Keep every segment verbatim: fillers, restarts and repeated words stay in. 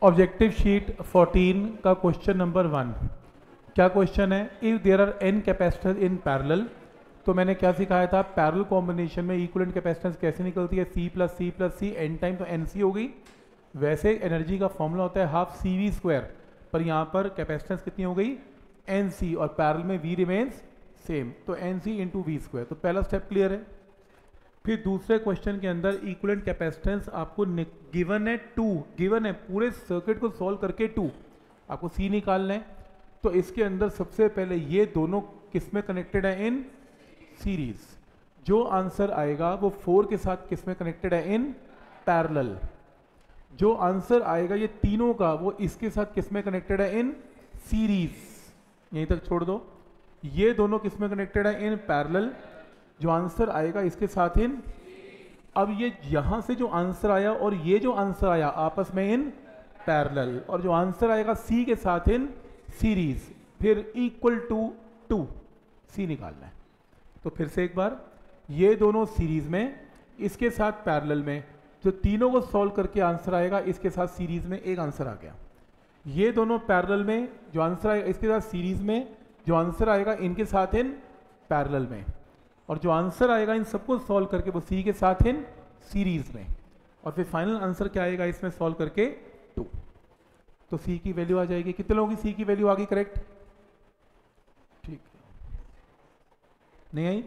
Objective sheet fourteen का question number one. क्या question है? If there are N capacitor in parallel, तो मैंने क्या सिखाया था? पैरेलल कॉम्बिनेशन में इक्विवेलेंट कैपेसिटेंस कैसे निकलती है? C plus C plus C N time, तो एन सी हो गई। वैसे एनर्जी का फॉर्मूला होता है हाफ सी वी स्क्वायर, पर यहाँ पर कैपेसिटेंस कितनी हो गई? एन सी, और पैरेलल में वी रिमेन्स सेम, तो N C into V square. तो पहला स्टेप क्लियर है। फिर दूसरे क्वेश्चन के अंदर इक्विवेलेंट कैपेसिटेंस आपको गिवन है टू, गिवन है पूरे सर्किट को सॉल्व करके टू, आपको सी निकालना है। तो इसके अंदर सबसे पहले ये दोनों किस में कनेक्टेड है? In series. जो आंसर आएगा वो फोर के साथ किस में कनेक्टेड है? In parallel. जो आंसर आएगा ये तीनों का वो इसके साथ किस में कनेक्टेड है? In series. यहीं तक छोड़ दो। ये दोनों किस में कनेक्टेड है? In parallel. जो आंसर आएगा इसके साथ इन, अब ये यहां से जो आंसर आया और ये जो आंसर आया आपस में इन पैरेलल, और जो आंसर आएगा सी के साथ इन सीरीज, फिर इक्वल टू टू, सी निकालना है। तो फिर से एक बार, ये दोनों सीरीज में, इसके साथ पैरेलल में, जो तीनों को सॉल्व करके आंसर आएगा इसके साथ सीरीज में एक आंसर आ गया। ये दोनों पैरेलल में, जो आंसर आएगा इसके साथ सीरीज में, जो आंसर आएगा इनके साथ इन पैरेलल में, और जो आंसर आएगा इन सबको सॉल्व करके वो सी के साथ इन सीरीज में, और फिर फाइनल आंसर क्या आएगा इसमें सॉल्व करके? टू। तो सी की वैल्यू आ जाएगी। कितने लोगों की सी की वैल्यू आ गई करेक्ट? ठीक है, नहीं आई?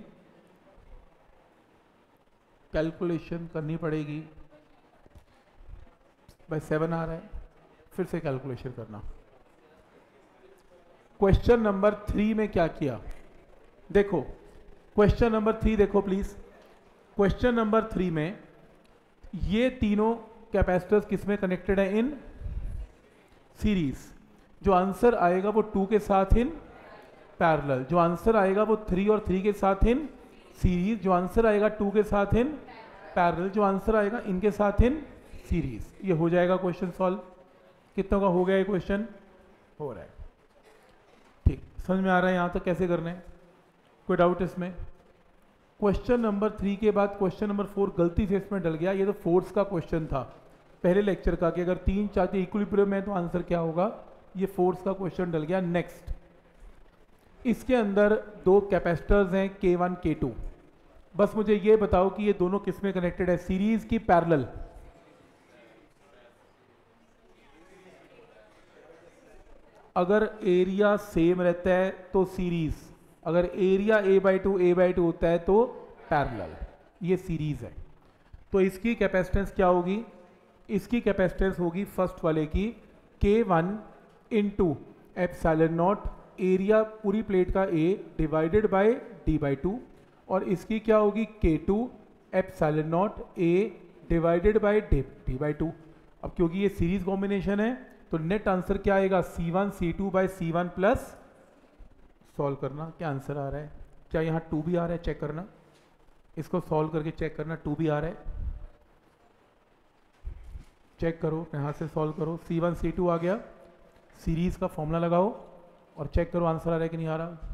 कैलकुलेशन करनी पड़ेगी। भाई सेवन आ रहा है, फिर से कैलकुलेशन करना। क्वेश्चन नंबर थ्री में क्या किया देखो, क्वेश्चन नंबर थ्री देखो प्लीज। क्वेश्चन नंबर थ्री में ये तीनों कैपेसिटर्स किस में कनेक्टेड है? In series. जो आंसर आएगा वो टू के साथ इन पैरेलल, जो आंसर आएगा वो थ्री और थ्री के साथ इन सीरीज, जो आंसर आएगा टू के साथ इन पैरेलल, जो आंसर आएगा इनके साथ इन सीरीज। ये हो जाएगा क्वेश्चन सॉल्व। कितनों का हो गया ये क्वेश्चन? हो रहा है। ठीक, समझ में आ रहा है यहां तक कैसे करना है? कोई डाउट इसमें? क्वेश्चन नंबर थ्री के बाद क्वेश्चन नंबर फोर गलती से इसमें डल गया। ये तो फोर्स का क्वेश्चन था पहले लेक्चर का, कि अगर तीन चाहते इक्विलिब्रियम है तो आंसर क्या होगा। ये फोर्स का क्वेश्चन डल गया। नेक्स्ट, इसके अंदर दो कैपेसिटर्स हैं के वन के टू। बस मुझे ये बताओ कि ये दोनों किस में कनेक्टेड है? सीरीज की पैरेलल? अगर एरिया सेम रहता है तो सीरीज, अगर area A by two A by two होता है तो पैरेलल। ये सीरीज है। तो इसकी कैपेसिटेंस क्या होगी? इसकी कैपेसिटेंस होगी फर्स्ट वाले की K one into epsilon naught, area पूरी प्लेट का A divided by D by two, और इसकी क्या होगी? K two epsilon naught A divided by D by two. अब क्योंकि ये सीरीज कॉम्बिनेशन है तो नेट आंसर क्या आएगा? C one C two by C one plus, solve करना क्या आंसर आ रहा है। क्या यहाँ टू भी आ रहा है? चेक करना, इसको सॉल्व करके चेक करना टू भी आ रहा है। चेक करो, यहाँ से सॉल्व करो। सी वन सी टू आ गया, सीरीज का फॉर्मूला लगाओ और चेक करो आंसर आ रहा है कि नहीं आ रहा।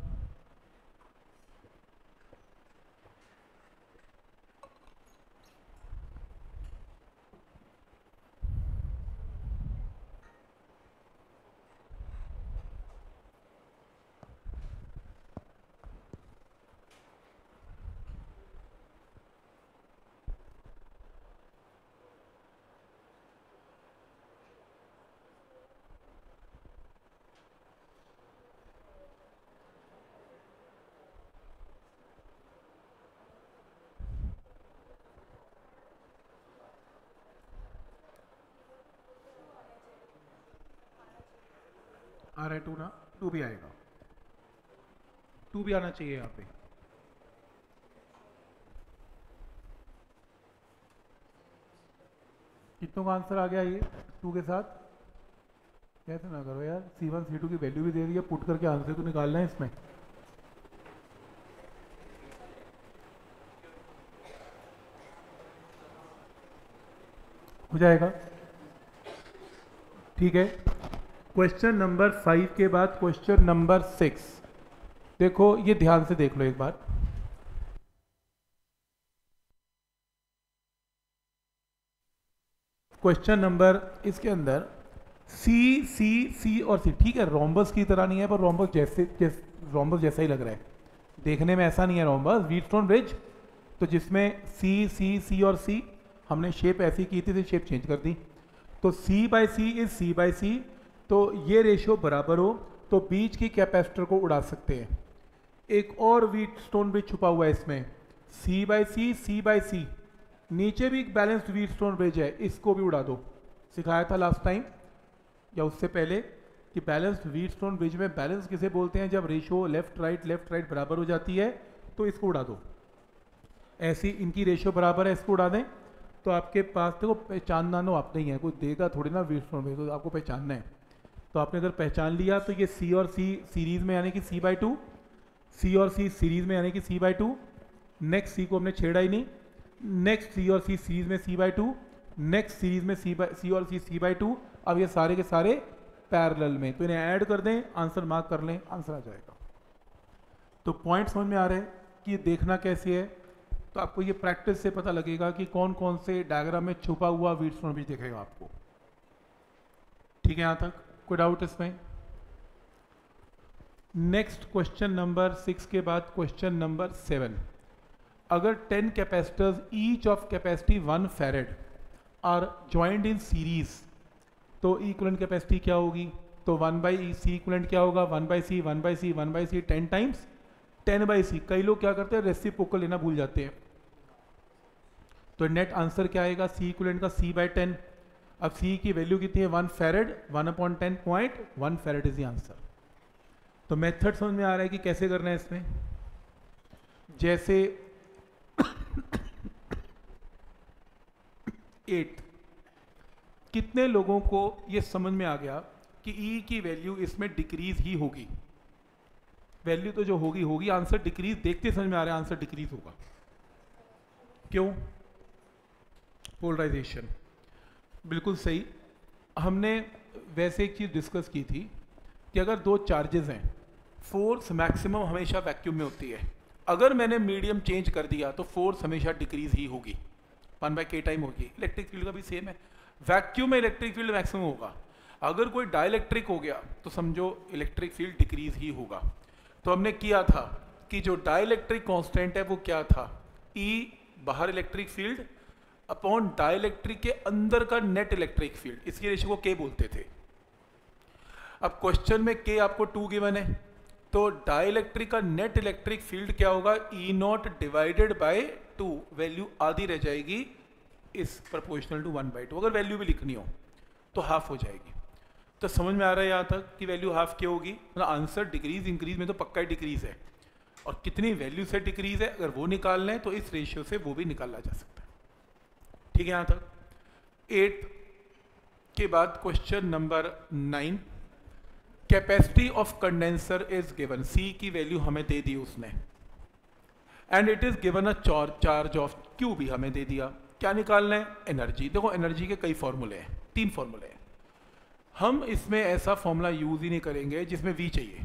आ रहा है टू ना? टू भी आएगा, टू भी आना चाहिए यहाँ पे। कितनों का आंसर आ गया ये टू के साथ? कैसे ना करो यार, सी वन सी टू की वैल्यू भी दे दी है, पुट करके आंसर तो निकालना है इसमें। हो जाएगा, ठीक है। क्वेश्चन नंबर फाइव के बाद क्वेश्चन नंबर सिक्स, देखो ये ध्यान से देख लो एक बार। क्वेश्चन नंबर इसके अंदर सी सी सी और सी, ठीक है, रोम्बस की तरह नहीं है पर रोम्बस जैसे जैस, रोम्बस जैसा ही लग रहा है, देखने में ऐसा नहीं है रोम्बस, व्हीटस्टोन ब्रिज। तो जिसमें सी सी सी और सी हमने शेप ऐसी की थी तो शेप चेंज कर दी, तो C by C is C by C, तो ये रेशियो बराबर हो तो बीच की कैपेसिटर को उड़ा सकते हैं। एक और व्हीटस्टोन ब्रिज छुपा हुआ है इसमें, सी बाई सी सी बाई सी, नीचे भी एक बैलेंस्ड व्हीटस्टोन ब्रिज है, इसको भी उड़ा दो। सिखाया था लास्ट टाइम या उससे पहले कि बैलेंस्ड व्हीटस्टोन ब्रिज में बैलेंस किसे बोलते हैं, जब ratio left right left right बराबर हो जाती है तो इसको उड़ा दो। ऐसी इनकी रेशियो बराबर है, इसको उड़ा दें तो आपके पास देखो पहचानना नो आप नहीं है, कोई देगा थोड़ी ना व्हीटस्टोन ब्रिज, तो आपको पहचानना है। तो आपने अगर पहचान लिया तो ये सी और सी सीरीज में यानी कि सी बाई टू, सी और सी सीरीज में यानी कि C by two, next C को हमने छेड़ा ही नहीं, नेक्स्ट सी और सी सीरीज में C by two, next series में सी बाई सी और सी सी बाई टू। अब ये सारे के सारे पैरेलल में, तो इन्हें ऐड कर दें, आंसर मार्क कर लें, आंसर आ जाएगा। तो पॉइंट समझ में आ रहे हैं कि ये देखना कैसे है, तो आपको ये प्रैक्टिस से पता लगेगा कि कौन कौन से डायग्राम में छुपा हुआ व्हीटस्टोन ब्रिज दिखेगा आपको। ठीक है, यहां तक कोई डाउट इसमें? नेक्स्ट क्वेश्चन नंबर सिक्स के बाद क्वेश्चन नंबर सेवन। अगर ten capacitors each of capacity one farad are joined in series तो इक्विवेलेंट कैपेसिटी क्या होगी? तो वन बाई सी इक्विवेलेंट क्या होगा? One by C one by C one by C ten times ten by C. कई लोग क्या करते हैं, रेसिप्रोकल लेना भूल जाते हैं। तो नेट आंसर क्या आएगा सी इक्विवेलेंट का? C by ten. अब सी की वैल्यू कितनी है? One farad, one upon ten point one farad is the answer. तो मेथड समझ में आ रहा है कि कैसे करना है इसमें। जैसे एट, कितने लोगों को ये समझ में आ गया कि ई की वैल्यू इसमें डिक्रीज ही होगी? वैल्यू तो जो होगी होगी, आंसर डिक्रीज देखते समझ में आ रहा है, आंसर डिक्रीज होगा। क्यों? पोलराइजेशन, बिल्कुल सही। हमने वैसे एक चीज डिस्कस की थी कि अगर दो चार्जेस हैं, फोर्स मैक्सिमम हमेशा वैक्यूम में होती है। अगर मैंने मीडियम चेंज कर दिया तो फोर्स हमेशा डिक्रीज ही होगी, वन बाई के टाइम होगी। इलेक्ट्रिक फील्ड का भी सेम है, वैक्यूम में इलेक्ट्रिक फील्ड मैक्सिमम होगा। अगर कोई डाइलेक्ट्रिक हो गया तो समझो इलेक्ट्रिक फील्ड डिक्रीज ही होगा। तो हमने किया था कि जो डाइलेक्ट्रिक कांस्टेंट है वो क्या था? ई बाहर इलेक्ट्रिक फील्ड अपॉन डाइलेक्ट्रिक के अंदर का नेट इलेक्ट्रिक फील्ड, इसकी रेशियो को के बोलते थे। अब क्वेश्चन में के आपको टू गिवन है, तो डाइलेक्ट्रिक का नेट इलेक्ट्रिक फील्ड क्या होगा? E naught divided by two, value आधी रह जाएगी इस proportional to one by two. अगर वैल्यू भी लिखनी हो तो हाफ हो जाएगी। तो समझ में आ रहा है यहाँ तक कि वैल्यू हाफ क्या होगी? मतलब आंसर डिक्रीज इंक्रीज में तो पक्का डिक्रीज है, और कितनी वैल्यू से डिक्रीज है अगर वो निकाल लें तो इस रेशियो से वो भी निकाला जा सकता है। ठीक है, यहाँ तक। एट के बाद question number nine. Capacity of condenser is given, C की वैल्यू हमें दे दी उसने, and it is given a charge of Q भी हमें दे दिया। क्या निकालना है? एनर्जी। देखो एनर्जी के कई फॉर्मूले हैं, तीन फॉर्मूले हैं। हम इसमें ऐसा फॉर्मूला यूज ही नहीं करेंगे जिसमें वी चाहिए,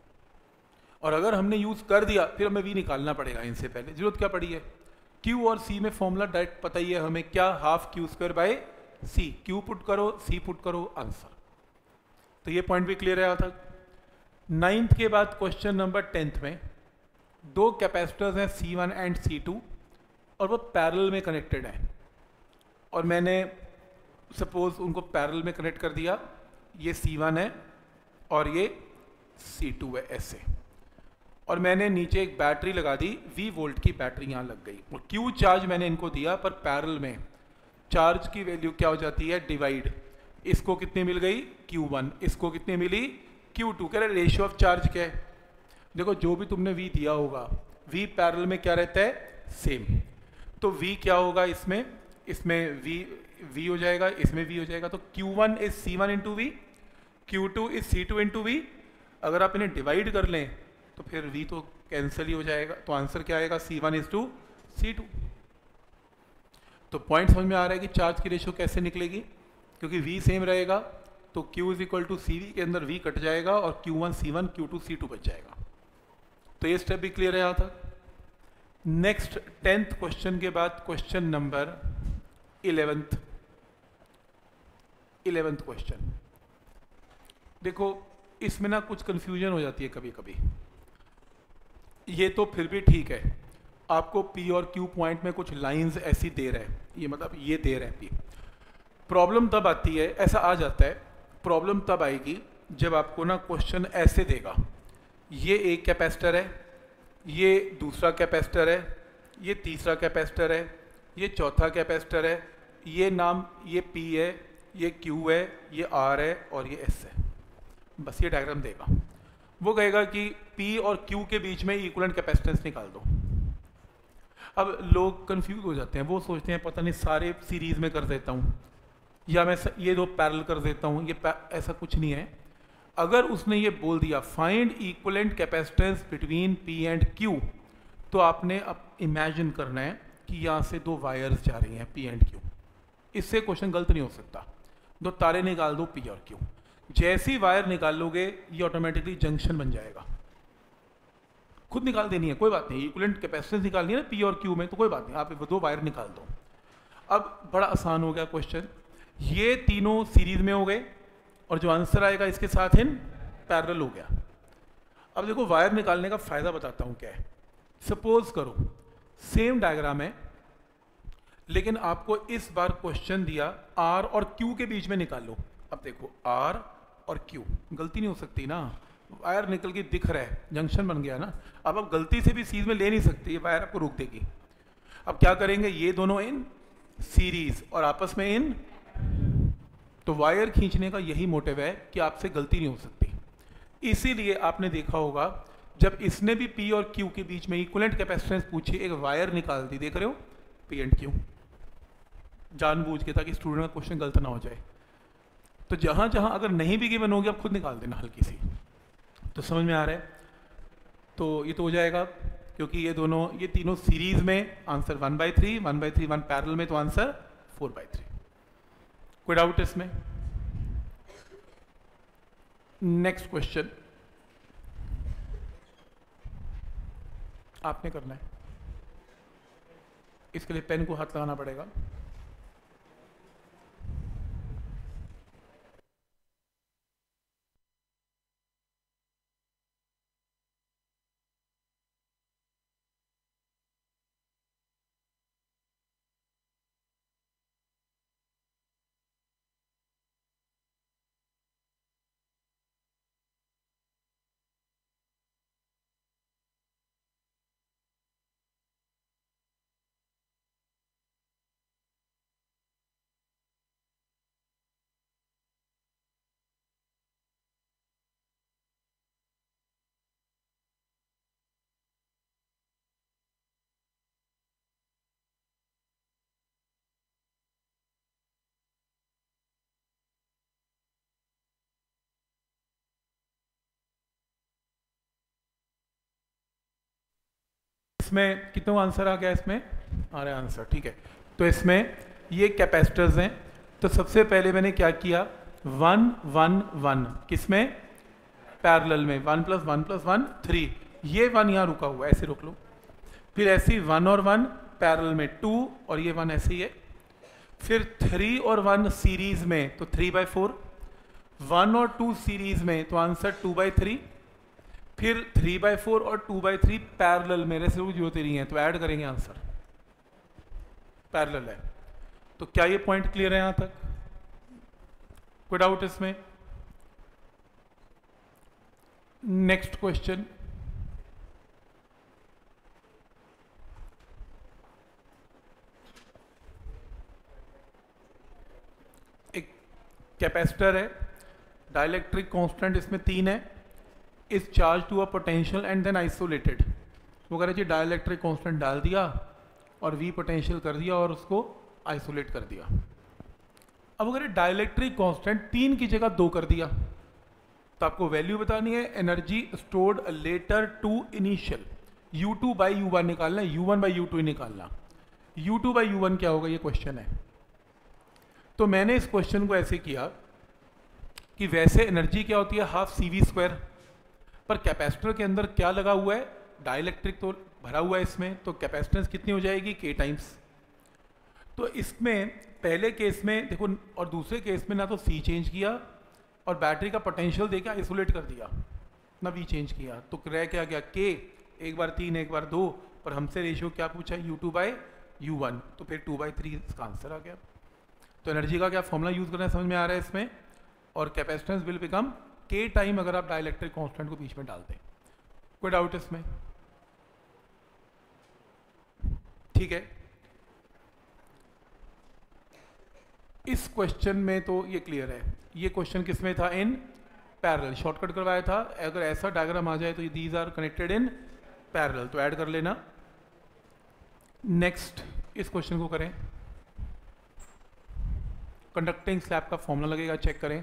और अगर हमने यूज कर दिया फिर हमें वी निकालना पड़ेगा। इनसे पहले जरूरत क्या पड़ी है? क्यू और सी में फॉर्मूला डायरेक्ट पता ही है हमें, क्या? Half Q square by C. Q put करो, सी पुट करो, आंसर। तो ये पॉइंट भी क्लियर है यहाँ तक। नाइन्थ के बाद क्वेश्चन नंबर टेंथ में दो कैपेसिटर्स हैं C one and C two, और वो पैरेलल में कनेक्टेड हैं, और मैंने सपोज उनको पैरेलल में कनेक्ट कर दिया। ये सी वन है और ये सी टू है ऐसे, और मैंने नीचे एक बैटरी लगा दी, वी वोल्ट की बैटरी यहाँ लग गई, और क्यू चार्ज मैंने इनको दिया, पर पैरेलल में चार्ज की वैल्यू क्या हो जाती है? डिवाइड। इसको कितनी मिल गई? Q one. इसको कितनी मिली? Q to. कह रहे रेशियो ऑफ चार्ज क्या है? देखो जो भी तुमने वी दिया होगा, वी पैरेलल में क्या रहता है? सेम। तो v क्या होगा इसमें? इसमें v v हो जाएगा, इसमें v हो जाएगा। तो Q one is C one into V, Q two is C two into V. अगर आप इन्हें डिवाइड कर लें तो फिर v तो कैंसिल ही हो जाएगा, तो आंसर क्या आएगा? C one is two C two. तो पॉइंट समझ में आ रहा है कि चार्ज की रेशियो कैसे निकलेगी, क्योंकि v सेम रहेगा तो Q is equal to C V के अंदर v कट जाएगा और Q one C one Q two C two बच जाएगा। तो ये स्टेप भी क्लियर है यहाँ तक। नेक्स्ट टेंथ क्वेश्चन के बाद question number eleventh. Eleventh question, देखो इसमें ना कुछ कंफ्यूजन हो जाती है कभी कभी। ये तो फिर भी ठीक है, आपको पी और क्यू पॉइंट में कुछ लाइंस ऐसी दे रहे हैं, ये मतलब ये दे रहे हैं पी। प्रॉब्लम तब आती है, ऐसा आ जाता है, प्रॉब्लम तब आएगी जब आपको ना क्वेश्चन ऐसे देगा, ये एक कैपेसिटर है, ये दूसरा कैपेसिटर है, ये तीसरा कैपेसिटर है, ये चौथा कैपेसिटर है, ये नाम ये P है, ये Q है, ये R है और ये S है। बस ये डायग्राम देगा, वो कहेगा कि P और Q के बीच में इक्विवेलेंट कैपेसिटेंस निकाल दो। अब लोग कंफ्यूज हो जाते हैं, वो सोचते हैं पता नहीं सारे सीरीज में कर देता हूँ या मैं ये दो पैरेलल कर देता हूँ, ये ऐसा कुछ नहीं है। अगर उसने ये बोल दिया find equivalent capacitance between P and Q, तो आपने अब इमेजिन करना है कि यहाँ से दो वायर्स जा रही हैं P एंड Q। इससे क्वेश्चन गलत नहीं हो सकता। दो तारे निकाल दो P और Q, जैसी वायर निकाल लोगे ये ऑटोमेटिकली जंक्शन बन जाएगा। खुद निकाल देनी है, कोई बात नहीं, इक्विवेलेंट कैपेसिटेंस निकालनी है ना P और Q में, तो कोई बात नहीं, आप दो वायर निकाल दो। अब बड़ा आसान हो गया क्वेश्चन, ये तीनों सीरीज में हो गए और जो आंसर आएगा इसके साथ इन पैरेलल हो गया। अब देखो वायर निकालने का फायदा बताता हूं क्या है। सपोज करो सेम डायग्राम है, लेकिन आपको इस बार क्वेश्चन दिया R और Q के बीच में निकालो। अब देखो R और Q, गलती नहीं हो सकती ना, वायर निकल के दिख रहा है, जंक्शन बन गया ना। अब आप गलती से भी सीरीज में ले नहीं सकते, ये वायर आपको रोक देगी। अब क्या करेंगे, ये दोनों इन सीरीज और आपस में इन, तो वायर खींचने का यही मोटिव है कि आपसे गलती नहीं हो सकती। इसीलिए आपने देखा होगा जब इसने भी P और Q के बीच में इक्विवेलेंट कैपेसिटेंस पूछी, एक वायर निकाल दी, देख रहे हो P एंड Q, जानबूझ के, ताकि स्टूडेंट का क्वेश्चन गलत ना हो जाए। तो जहां जहां अगर नहीं भी गिवन होगी आप खुद निकाल देना हल्की सी। तो समझ में आ रहा है, तो ये तो हो जाएगा, क्योंकि ये दोनों ये तीनों सीरीज में, answer one by three one by three one parallel में, तो आंसर फोर बाई थ्री। कोई डाउट इसमें? नेक्स्ट क्वेश्चन आपने करना है, इसके लिए पेन को हाथ लगाना पड़ेगा। इसमें कितनों आंसर आ गया, इसमें आ रहा है आंसर, ठीक है। तो इसमें ये कैपेसिटर्स हैं, तो सबसे पहले मैंने क्या किया, वन वन वन, किसमें, पैरेलल में, one plus one plus one three, ये वन यहाँ रुका हुआ है, ऐसे रोक लो। फिर ऐसी वन और वन पैरेलल में टू, और ये वन ऐसे ही है। फिर थ्री और वन सीरीज में, तो थ्री बाई फोर, वन और टू सीरीज में, तो आंसर टू बाई थ्री। फिर थ्री बाई फोर और टू बाई थ्री पैरेलल में, ऐसे कोई जरूरत नहीं है, तो ऐड करेंगे, आंसर पैरेलल है। तो क्या ये पॉइंट क्लियर है यहां तक? कोई डाउट इसमें? नेक्स्ट क्वेश्चन, एक कैपेसिटर है, डाइलेक्ट्रिक कांस्टेंट इसमें तीन है, is charge to a potential and then isolated. वो कह रहे जी डाइलेक्ट्रिक कांस्टेंट डाल दिया और वी पोटेंशियल कर दिया और उसको आइसोलेट कर दिया। अब अगर डाइलेक्ट्रिक कांस्टेंट तीन की जगह दो कर दिया, तो आपको वैल्यू बतानी है, energy stored later to initial, U two by U one निकालना है, U one by U two ही निकालना। U two by U one क्या होगा, ये क्वेश्चन है। तो मैंने इस क्वेश्चन को ऐसे किया कि वैसे एनर्जी क्या होती है, हाफ सी वी स्क्वायर, पर कैपेसिटर के अंदर क्या लगा हुआ है, डाइलेक्ट्रिक तो भरा हुआ है इसमें, तो कैपेसिटेंस कितनी हो जाएगी, के टाइम्स। तो इसमें पहले केस में देखो और दूसरे केस में ना तो सी चेंज किया और बैटरी का पोटेंशियल देके आइसोलेट कर दिया ना, वी चेंज किया, तो रह क्या गया के, एक बार तीन एक बार दो, पर हमसे रेशियो क्या पूछा, U two by U one, तो फिर टू बाई थ्री इसका आंसर आ गया। तो एनर्जी का क्या फॉर्मूला यूज करना है समझ में आ रहा है इसमें, और capacitance will become K time अगर आप डाइलेक्ट्रिक कांस्टेंट को बीच में डालते हैं। कोई डाउट इसमें? ठीक है, इस क्वेश्चन में तो ये क्लियर है। ये क्वेश्चन किस में था, इन पैरेलल, शॉर्टकट करवाया था। अगर ऐसा डायग्राम आ जाए तो ये these are connected in parallel, तो ऐड कर लेना। नेक्स्ट इस क्वेश्चन को करें, कंडक्टिंग स्लैब का फॉर्मूला लगेगा, चेक करें।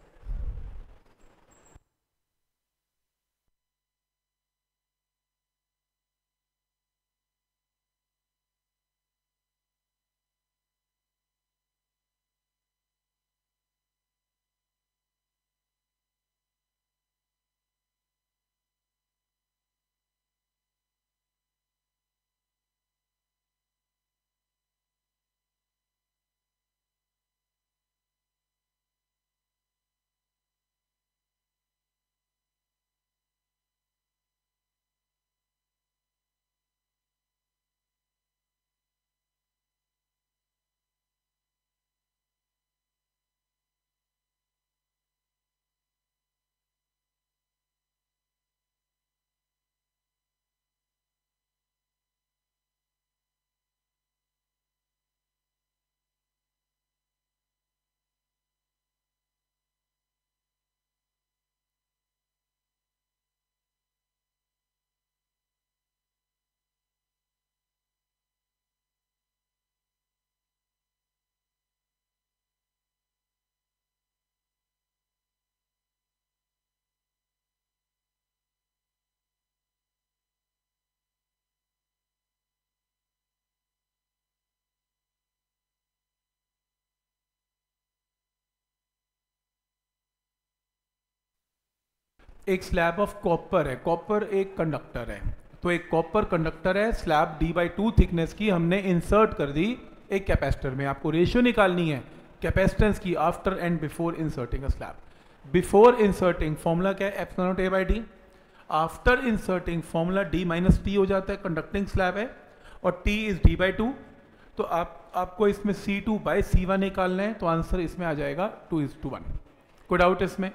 एक स्लैब ऑफ कॉपर है, कॉपर एक कंडक्टर है, तो एक कॉपर कंडक्टर है, slab D by two thickness की हमने इंसर्ट कर दी एक कैपेसिटर में। आपको रेशियो निकालनी है कैपेसिटेंस की after and before inserting a slab. Before inserting formula क्या है, epsilon naught A by D. After inserting formula D minus T हो जाता है, कंडक्टिंग स्लैब है और T is D by two, तो आप आपको इसमें C two by C one निकालना है, तो आंसर इसमें आ जाएगा टू इज टू वन। कोई डाउट इसमें?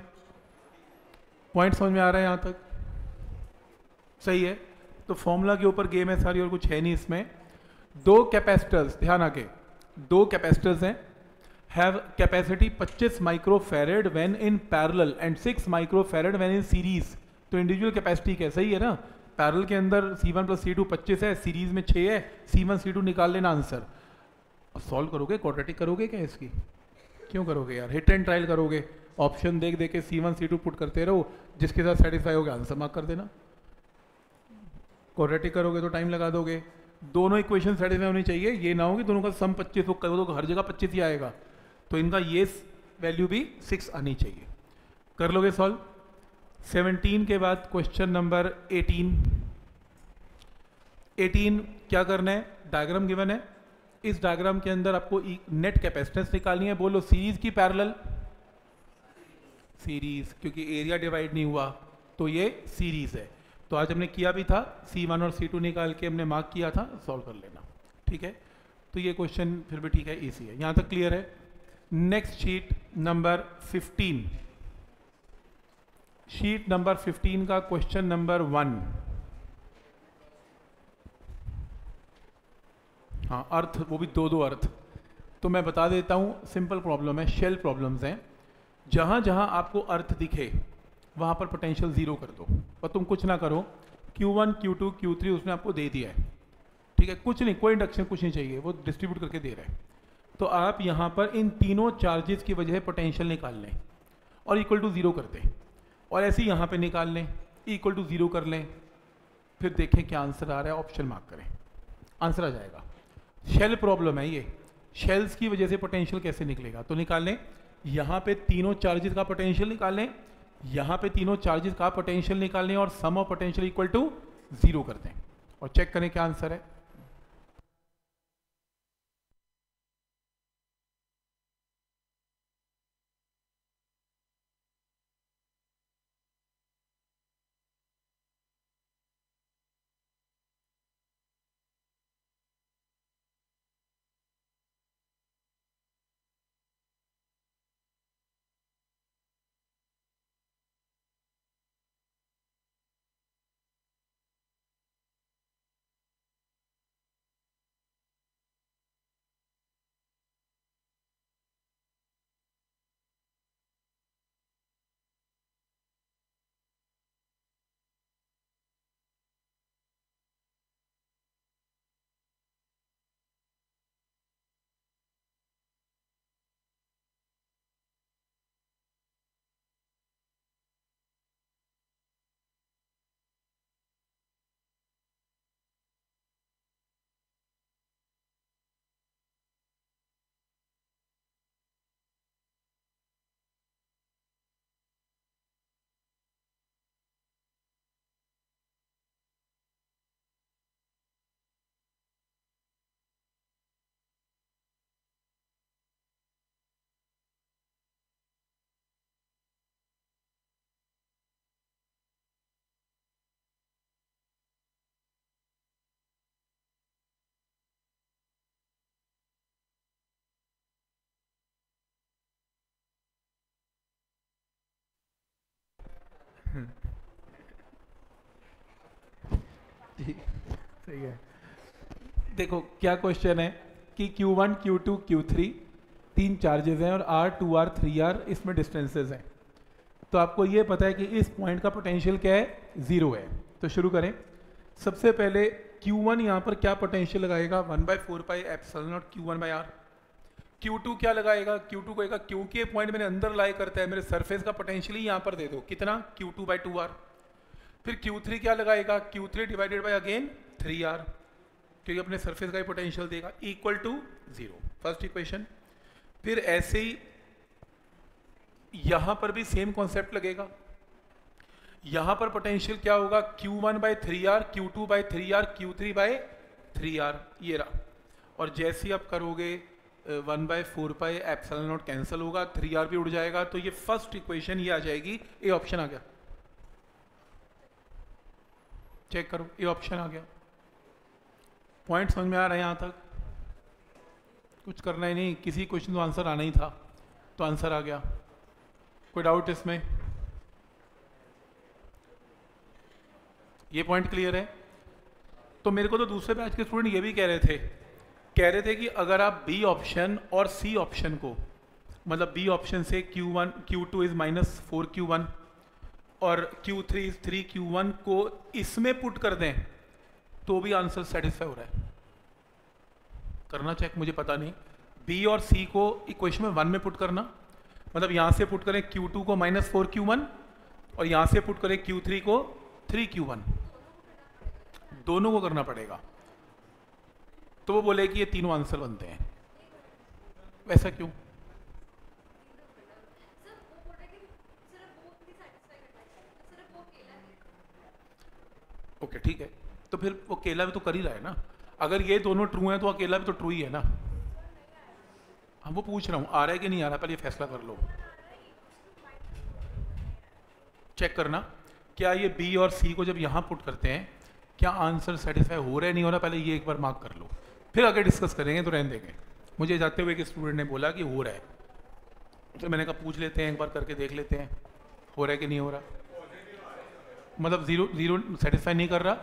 पॉइंट समझ में आ रहा है यहाँ तक? सही है। तो फॉर्मूला के ऊपर गेम है सारी, और कुछ है नहीं इसमें। दो कैपेसिटर्स, ध्यान आके, दो कैपेसिटर्स हैं, हैव कैपेसिटी पच्चीस microfarad when in parallel and six microfarad when in series. तो इंडिविजुअल कैपेसिटी क्या सही है ना, पैरेलल के अंदर C one plus C two पच्चीस है, सीरीज में छः है, सी वन सी टू निकाल लेना आंसर। सॉल्व करोगे, क्वाड्रेटिक करोगे क्या इसकी? क्यों करोगे यार, हिट एंड ट्रायल करोगे, ऑप्शन देख देख के C one C two put करते रहो, जिसके साथ सेटिस्फाई हो गया आंसर मार्क कर देना। क्वाड्रेटिक करोगे तो टाइम लगा दोगे। दोनों इक्वेशन सेटिस्फाई होनी चाहिए, ये ना हो कि दोनों का सम पच्चीस हो, करो तो हर जगह पच्चीस ही आएगा, तो इनका ये वैल्यू भी सिक्स आनी चाहिए। कर लोगे सॉल्व। सेवनटीन के बाद क्वेश्चन नंबर एटीन। एटीन क्या करना है, डायग्राम गिवन है, इस डायग्राम के अंदर आपको नेट कैपेसिटेंस निकालनी है। बोलो सीरीज की पैरेलल? सीरीज, क्योंकि एरिया डिवाइड नहीं हुआ तो ये सीरीज है। तो आज हमने किया भी था, सी वन और सी टू निकाल के हमने मार्क किया था, सॉल्व कर लेना। ठीक है, तो ये क्वेश्चन फिर भी ठीक है, इजी है, यहां तक क्लियर है। Next sheet number fifteen, sheet number fifteen का क्वेश्चन नंबर वन। हाँ, अर्थ, वो भी दो दो अर्थ। तो मैं बता देता हूं, सिंपल प्रॉब्लम है, शेल प्रॉब्लम्स हैं। जहां जहां आपको अर्थ दिखे वहां पर पोटेंशियल जीरो कर दो, और तुम कुछ ना करो, Q one Q two Q three उसने आपको दे दिया है, ठीक है, कुछ नहीं, कोई इंडक्शन कुछ नहीं चाहिए, वो डिस्ट्रीब्यूट करके दे रहा है। तो आप यहां पर इन तीनों चार्जेस की वजह पोटेंशियल निकाल लें और इक्वल टू जीरो कर दें, और ऐसे ही यहां पे निकाल लें, इक्वल टू जीरो कर लें, फिर देखें क्या आंसर आ रहा है, ऑप्शन मार्क करें, आंसर आ जाएगा। शेल प्रॉब्लम है ये, शेल्स की वजह से पोटेंशियल कैसे निकलेगा, तो निकाल लें। यहाँ पे तीनों चार्जेस का पोटेंशियल निकाल लें, यहाँ पे तीनों चार्जेस का पोटेंशियल निकाल लें, और sum of potential equal to zero कर दें, और चेक करें क्या आंसर है। ठीक, सही है। देखो क्या क्वेश्चन है कि Q one, Q two, Q three तीन चार्जेस हैं और R two R three R इसमें डिस्टेंसेस हैं। तो आपको ये पता है कि इस पॉइंट का पोटेंशियल क्या है, ज़ीरो है। तो शुरू करें। सबसे पहले Q वन यहाँ पर क्या पोटेंशियल लगाएगा, one by four pi epsilon naught Q one by R. Q two क्या लगाएगा, Q टू कहेगा क्योंकि ये पॉइंट मेरे अंदर लाई करता है, मेरे सरफेस का पोटेंशियल ही यहाँ पर दे दो, कितना, Q two by two R. फिर Q थ्री क्या लगाएगा, Q three divided by again three R, क्योंकि अपने सरफेस का ही पोटेंशियल देगा, equal to zero. First equation. फिर ऐसे ही यहां पर भी सेम कॉन्सेप्ट लगेगा। यहां पर पोटेंशियल क्या होगा, Q one by three R, Q two by three R, Q three by three R, ये रहा। और जैसे ही आप करोगे one by four pi epsilon naught cancel होगा, थ्री आर भी उड़ जाएगा, तो ये फर्स्ट इक्वेशन ये आ जाएगी। ए ऑप्शन आ गया, चेक करो, ए ऑप्शन आ गया। पॉइंट समझ में आ रहा है यहाँ तक? कुछ करना ही नहीं, किसी क्वेश्चन का आंसर आना ही था तो आंसर आ गया। कोई डाउट इसमें? ये पॉइंट क्लियर है? तो मेरे को तो दूसरे बैच के स्टूडेंट ये भी कह रहे थे कह रहे थे कि अगर आप बी ऑप्शन और सी ऑप्शन को, मतलब बी ऑप्शन से Q one Q two is minus four Q one और Q three is three Q one को इसमें पुट कर दें तो भी आंसर सेटिस्फाई हो रहा है। करना चेक, मुझे पता नहीं। बी और सी को इक्वेशन में वन में पुट करना, मतलब यहां से पुट करें Q टू को माइनस फोर Q वन और यहां से पुट करें Q थ्री को थ्री Q वन, दोनों को करना पड़ेगा। तो वो बोले कि ये तीनों आंसर बनते हैं। वैसा क्यों? ओके ठीक है, तो फिर वो अकेला भी तो कर ही रहा है ना। अगर ये दोनों ट्रू हैं तो अकेला भी तो ट्रू ही है ना। हम वो पूछ रहा हूं आ रहा है कि नहीं आ रहा, पहले ये फैसला कर लो। चेक करना क्या ये बी और सी को जब यहां पुट करते हैं क्या आंसर सेटिस्फाई हो रहा है नहीं हो रहा, पहले ये एक बार मार्क कर लो, फिर आगे डिस्कस करेंगे। तो रहने देंगे। मुझे जाते हुए कि स्टूडेंट ने बोला कि हो रहा है, तो मैंने कहा पूछ लेते हैं, एक बार करके देख लेते हैं हो रहा है कि नहीं हो रहा। मतलब जीरो जीरो सेटिस्फाई नहीं कर रहा।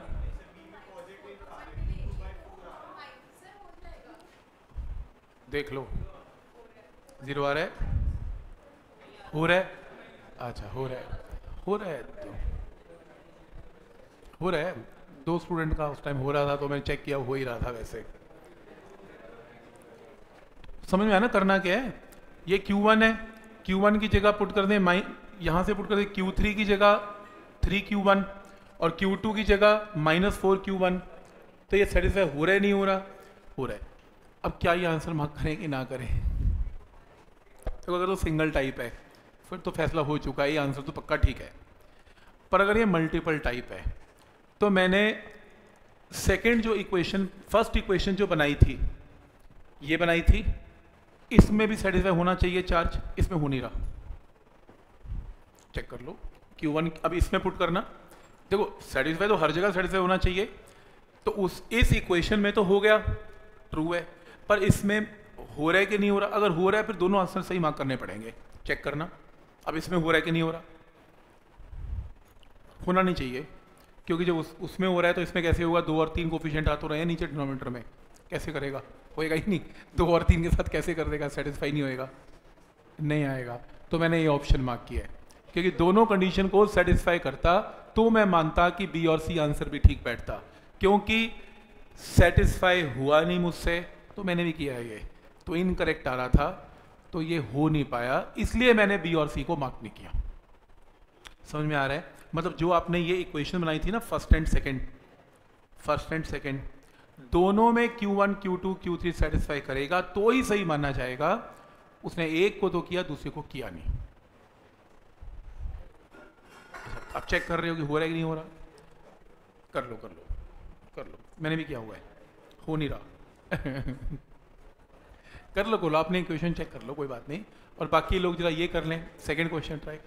देख लो, जीरो आ रहा है, हो रहा है, अच्छा हो रहा है, हो रहा है तो हो रहा है। दो स्टूडेंट का उस टाइम हो रहा था तो मैंने चेक किया, हो ही रहा था। वैसे समझ में आया ना करना क्या है। ये Q वन है, Q वन की जगह पुट कर दें माइ यहाँ से पुट कर दें Q थ्री की जगह थ्री Q वन और Q टू की जगह माइनस फोर Q वन। तो ये सेटिस्फाई हो रहा है नहीं हो रहा, हो रहा है। अब क्या ये आंसर मार्क करें कि ना करें? तो अगर तो सिंगल टाइप है फिर तो फैसला हो चुका है, ये आंसर तो पक्का ठीक है। पर अगर ये मल्टीपल टाइप है तो मैंने सेकंड जो इक्वेशन, फर्स्ट इक्वेशन जो बनाई थी, ये बनाई थी, इसमें भी सेटिस्फाई होना चाहिए चार्ज, इसमें हो नहीं रहा। चेक कर लो Q वन, अब इसमें पुट करना, देखो सेटिस्फाई तो हर जगह सेटिस्फाई होना चाहिए। तो उस इस इक्वेशन में तो हो गया, ट्रू है, पर इसमें हो रहा है कि नहीं हो रहा। अगर हो रहा है फिर दोनों आंसर सही मार्क करने पड़ेंगे। चेक करना अब इसमें हो रहा है कि नहीं हो रहा। होना नहीं चाहिए, क्योंकि जब उस, उसमें हो रहा है तो इसमें कैसे होगा, दो और तीन कोफिशिएंट आ तो रहे हैं नीचे डिनोमिनेटर में, कैसे करेगा, होएगा ही नहीं। दो और तीन के साथ कैसे कर देगा, सेटिस्फाई नहीं होएगा, नहीं आएगा। तो मैंने ये ऑप्शन मार्क किया है, क्योंकि दोनों कंडीशन को सेटिस्फाई करता तो मैं मानता कि बी और सी आंसर भी ठीक बैठता। क्योंकि सेटिस्फाई हुआ नहीं मुझसे तो मैंने भी किया है, ये तो इनकरेक्ट आ रहा था, तो ये हो नहीं पाया, इसलिए मैंने बी और सी को मार्क नहीं किया। समझ में आ रहा है? मतलब जो आपने ये इक्वेशन बनाई थी ना, first and second, first and second दोनों में Q one, Q two, Q three satisfy करेगा तो ही सही माना जाएगा। उसने एक को तो किया, दूसरे को किया नहीं। अब चेक कर रहे हो कि हो रहा है कि नहीं हो रहा। कर लो कर लो कर लो, मैंने भी किया हुआ है, हो नहीं रहा। कर लो बोलो, आपने क्वेश्चन चेक कर लो, कोई बात नहीं। और बाकी लोग जरा ये कर लें, सेकंड क्वेश्चन ट्राई।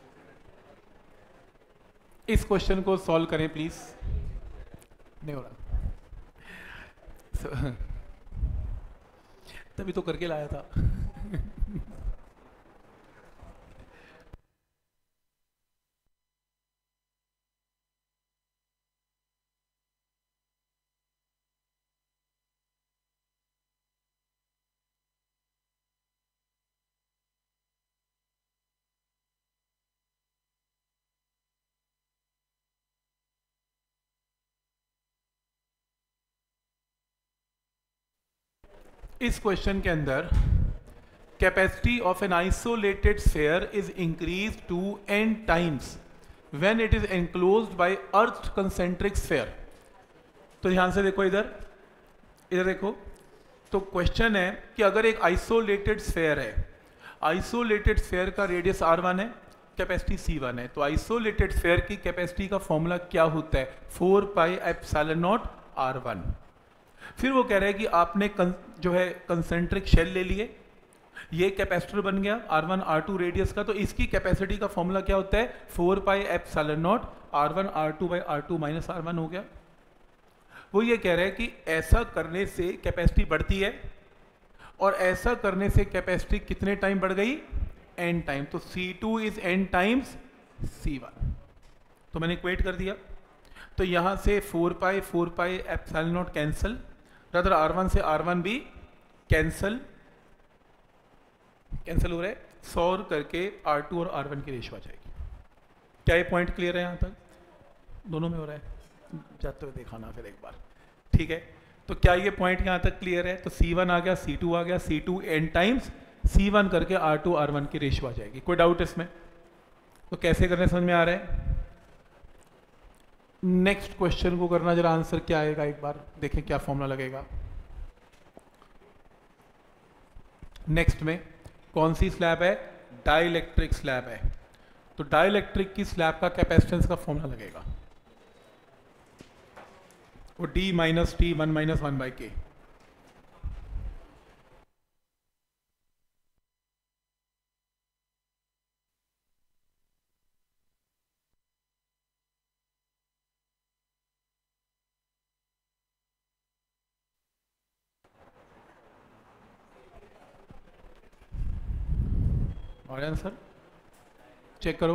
इस क्वेश्चन को सॉल्व करें प्लीज। नहीं हो रहा, so, तभी तो करके लाया था। इस क्वेश्चन के अंदर capacity of an isolated sphere is increase to N times when it is enclosed by earth concentric sphere. तो ध्यान से देखो, इधर इधर देखो। तो क्वेश्चन है कि अगर एक आइसोलेटेड स्फीयर है, आइसोलेटेड स्फीयर का रेडियस आर वन है, कैपेसिटी सी वन है, तो आइसोलेटेड स्फीयर की कैपेसिटी का फॉर्मूला क्या होता है? Four pi epsilon naught R one. फिर वो कह रहा है कि आपने कन, जो है कंसेंट्रिक शेल ले लिए, ये कैपेसिटर बन गया R one R two radius का, तो इसकी कैपेसिटी का फॉर्मूला क्या होता है? Four pi epsilon naught R one R two by R two minus R one हो गया। वो ये कह रहे हैं कि ऐसा करने से कैपेसिटी बढ़ती है, और ऐसा करने से कैपेसिटी कितने टाइम बढ़ गई? N time. तो C two is N times C one. तो मैंने इक्वेट कर दिया। तो यहां से four pi four pi epsilon naught cancel, rather R one से आर वन भी कैंसिल कैंसिल हो रहा है, सॉल्व करके आर टू और आर वन की रेशो आ जाएगी। क्या ये पॉइंट क्लियर है? यहां तक दोनों में हो रहा है, जाते हुए दिखाना फिर एक बार, ठीक है? तो क्या ये पॉइंट यहां तक क्लियर है? तो सी वन आ गया, सी टू आ गया, C two N times C one करके आर टू आर वन की रेशो आ जाएगी। कोई डाउट इसमें? तो कैसे करने समझ में आ रहा है? नेक्स्ट क्वेश्चन को करना जरा, आंसर क्या आएगा एक बार देखें, क्या फॉर्मूला लगेगा। नेक्स्ट में कौन सी स्लैब है? डाइलेक्ट्रिक स्लैब है। तो डाइलेक्ट्रिक की स्लैब का कैपेसिटेंस का फॉर्मूला लगेगा, वो D minus T one minus one by K. और आंसर चेक करो।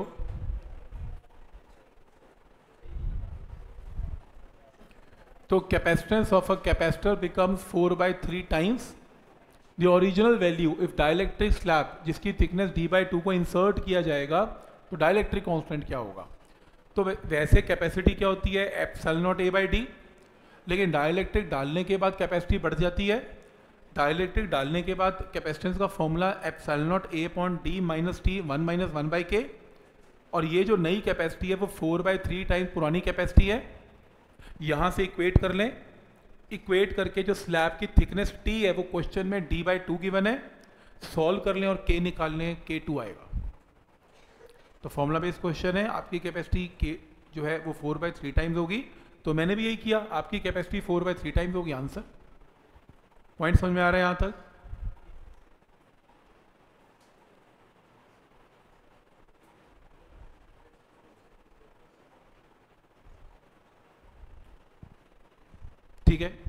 तो capacitance of a capacitor becomes four by three times the original value if dielectric slab, जिसकी थिकनेस डी बाई टू को insert किया जाएगा, तो डाइलेक्ट्रिक कांस्टेंट क्या होगा? तो वैसे कैपेसिटी क्या होती है? Epsilon naught A by D, लेकिन डाइलेक्ट्रिक डालने के बाद कैपेसिटी बढ़ जाती है। डाइलेक्ट्रिक डालने के बाद कैपेसिटेंस का formula epsilon naught A upon D minus T one minus one by K, और ये जो नई कैपेसिटी है वो फोर बाई थ्री टाइम्स पुरानी कैपेसिटी है। यहां से इक्वेट कर लें, इक्वेट करके जो स्लैब की थिकनेस टी है वो क्वेश्चन में डी बाई टू गिवन है, सॉल्व कर लें और के निकाल लें, के टू आएगा। तो फॉर्मूला बेस्ड क्वेश्चन है, आपकी कैपेसिटी के जो है वो फोर बाई थ्री टाइम्स होगी। तो मैंने भी यही किया, आपकी capacity four by three times होगी। आंसर पॉइंट समझ में आ रहा है यहां तक? ठीक है,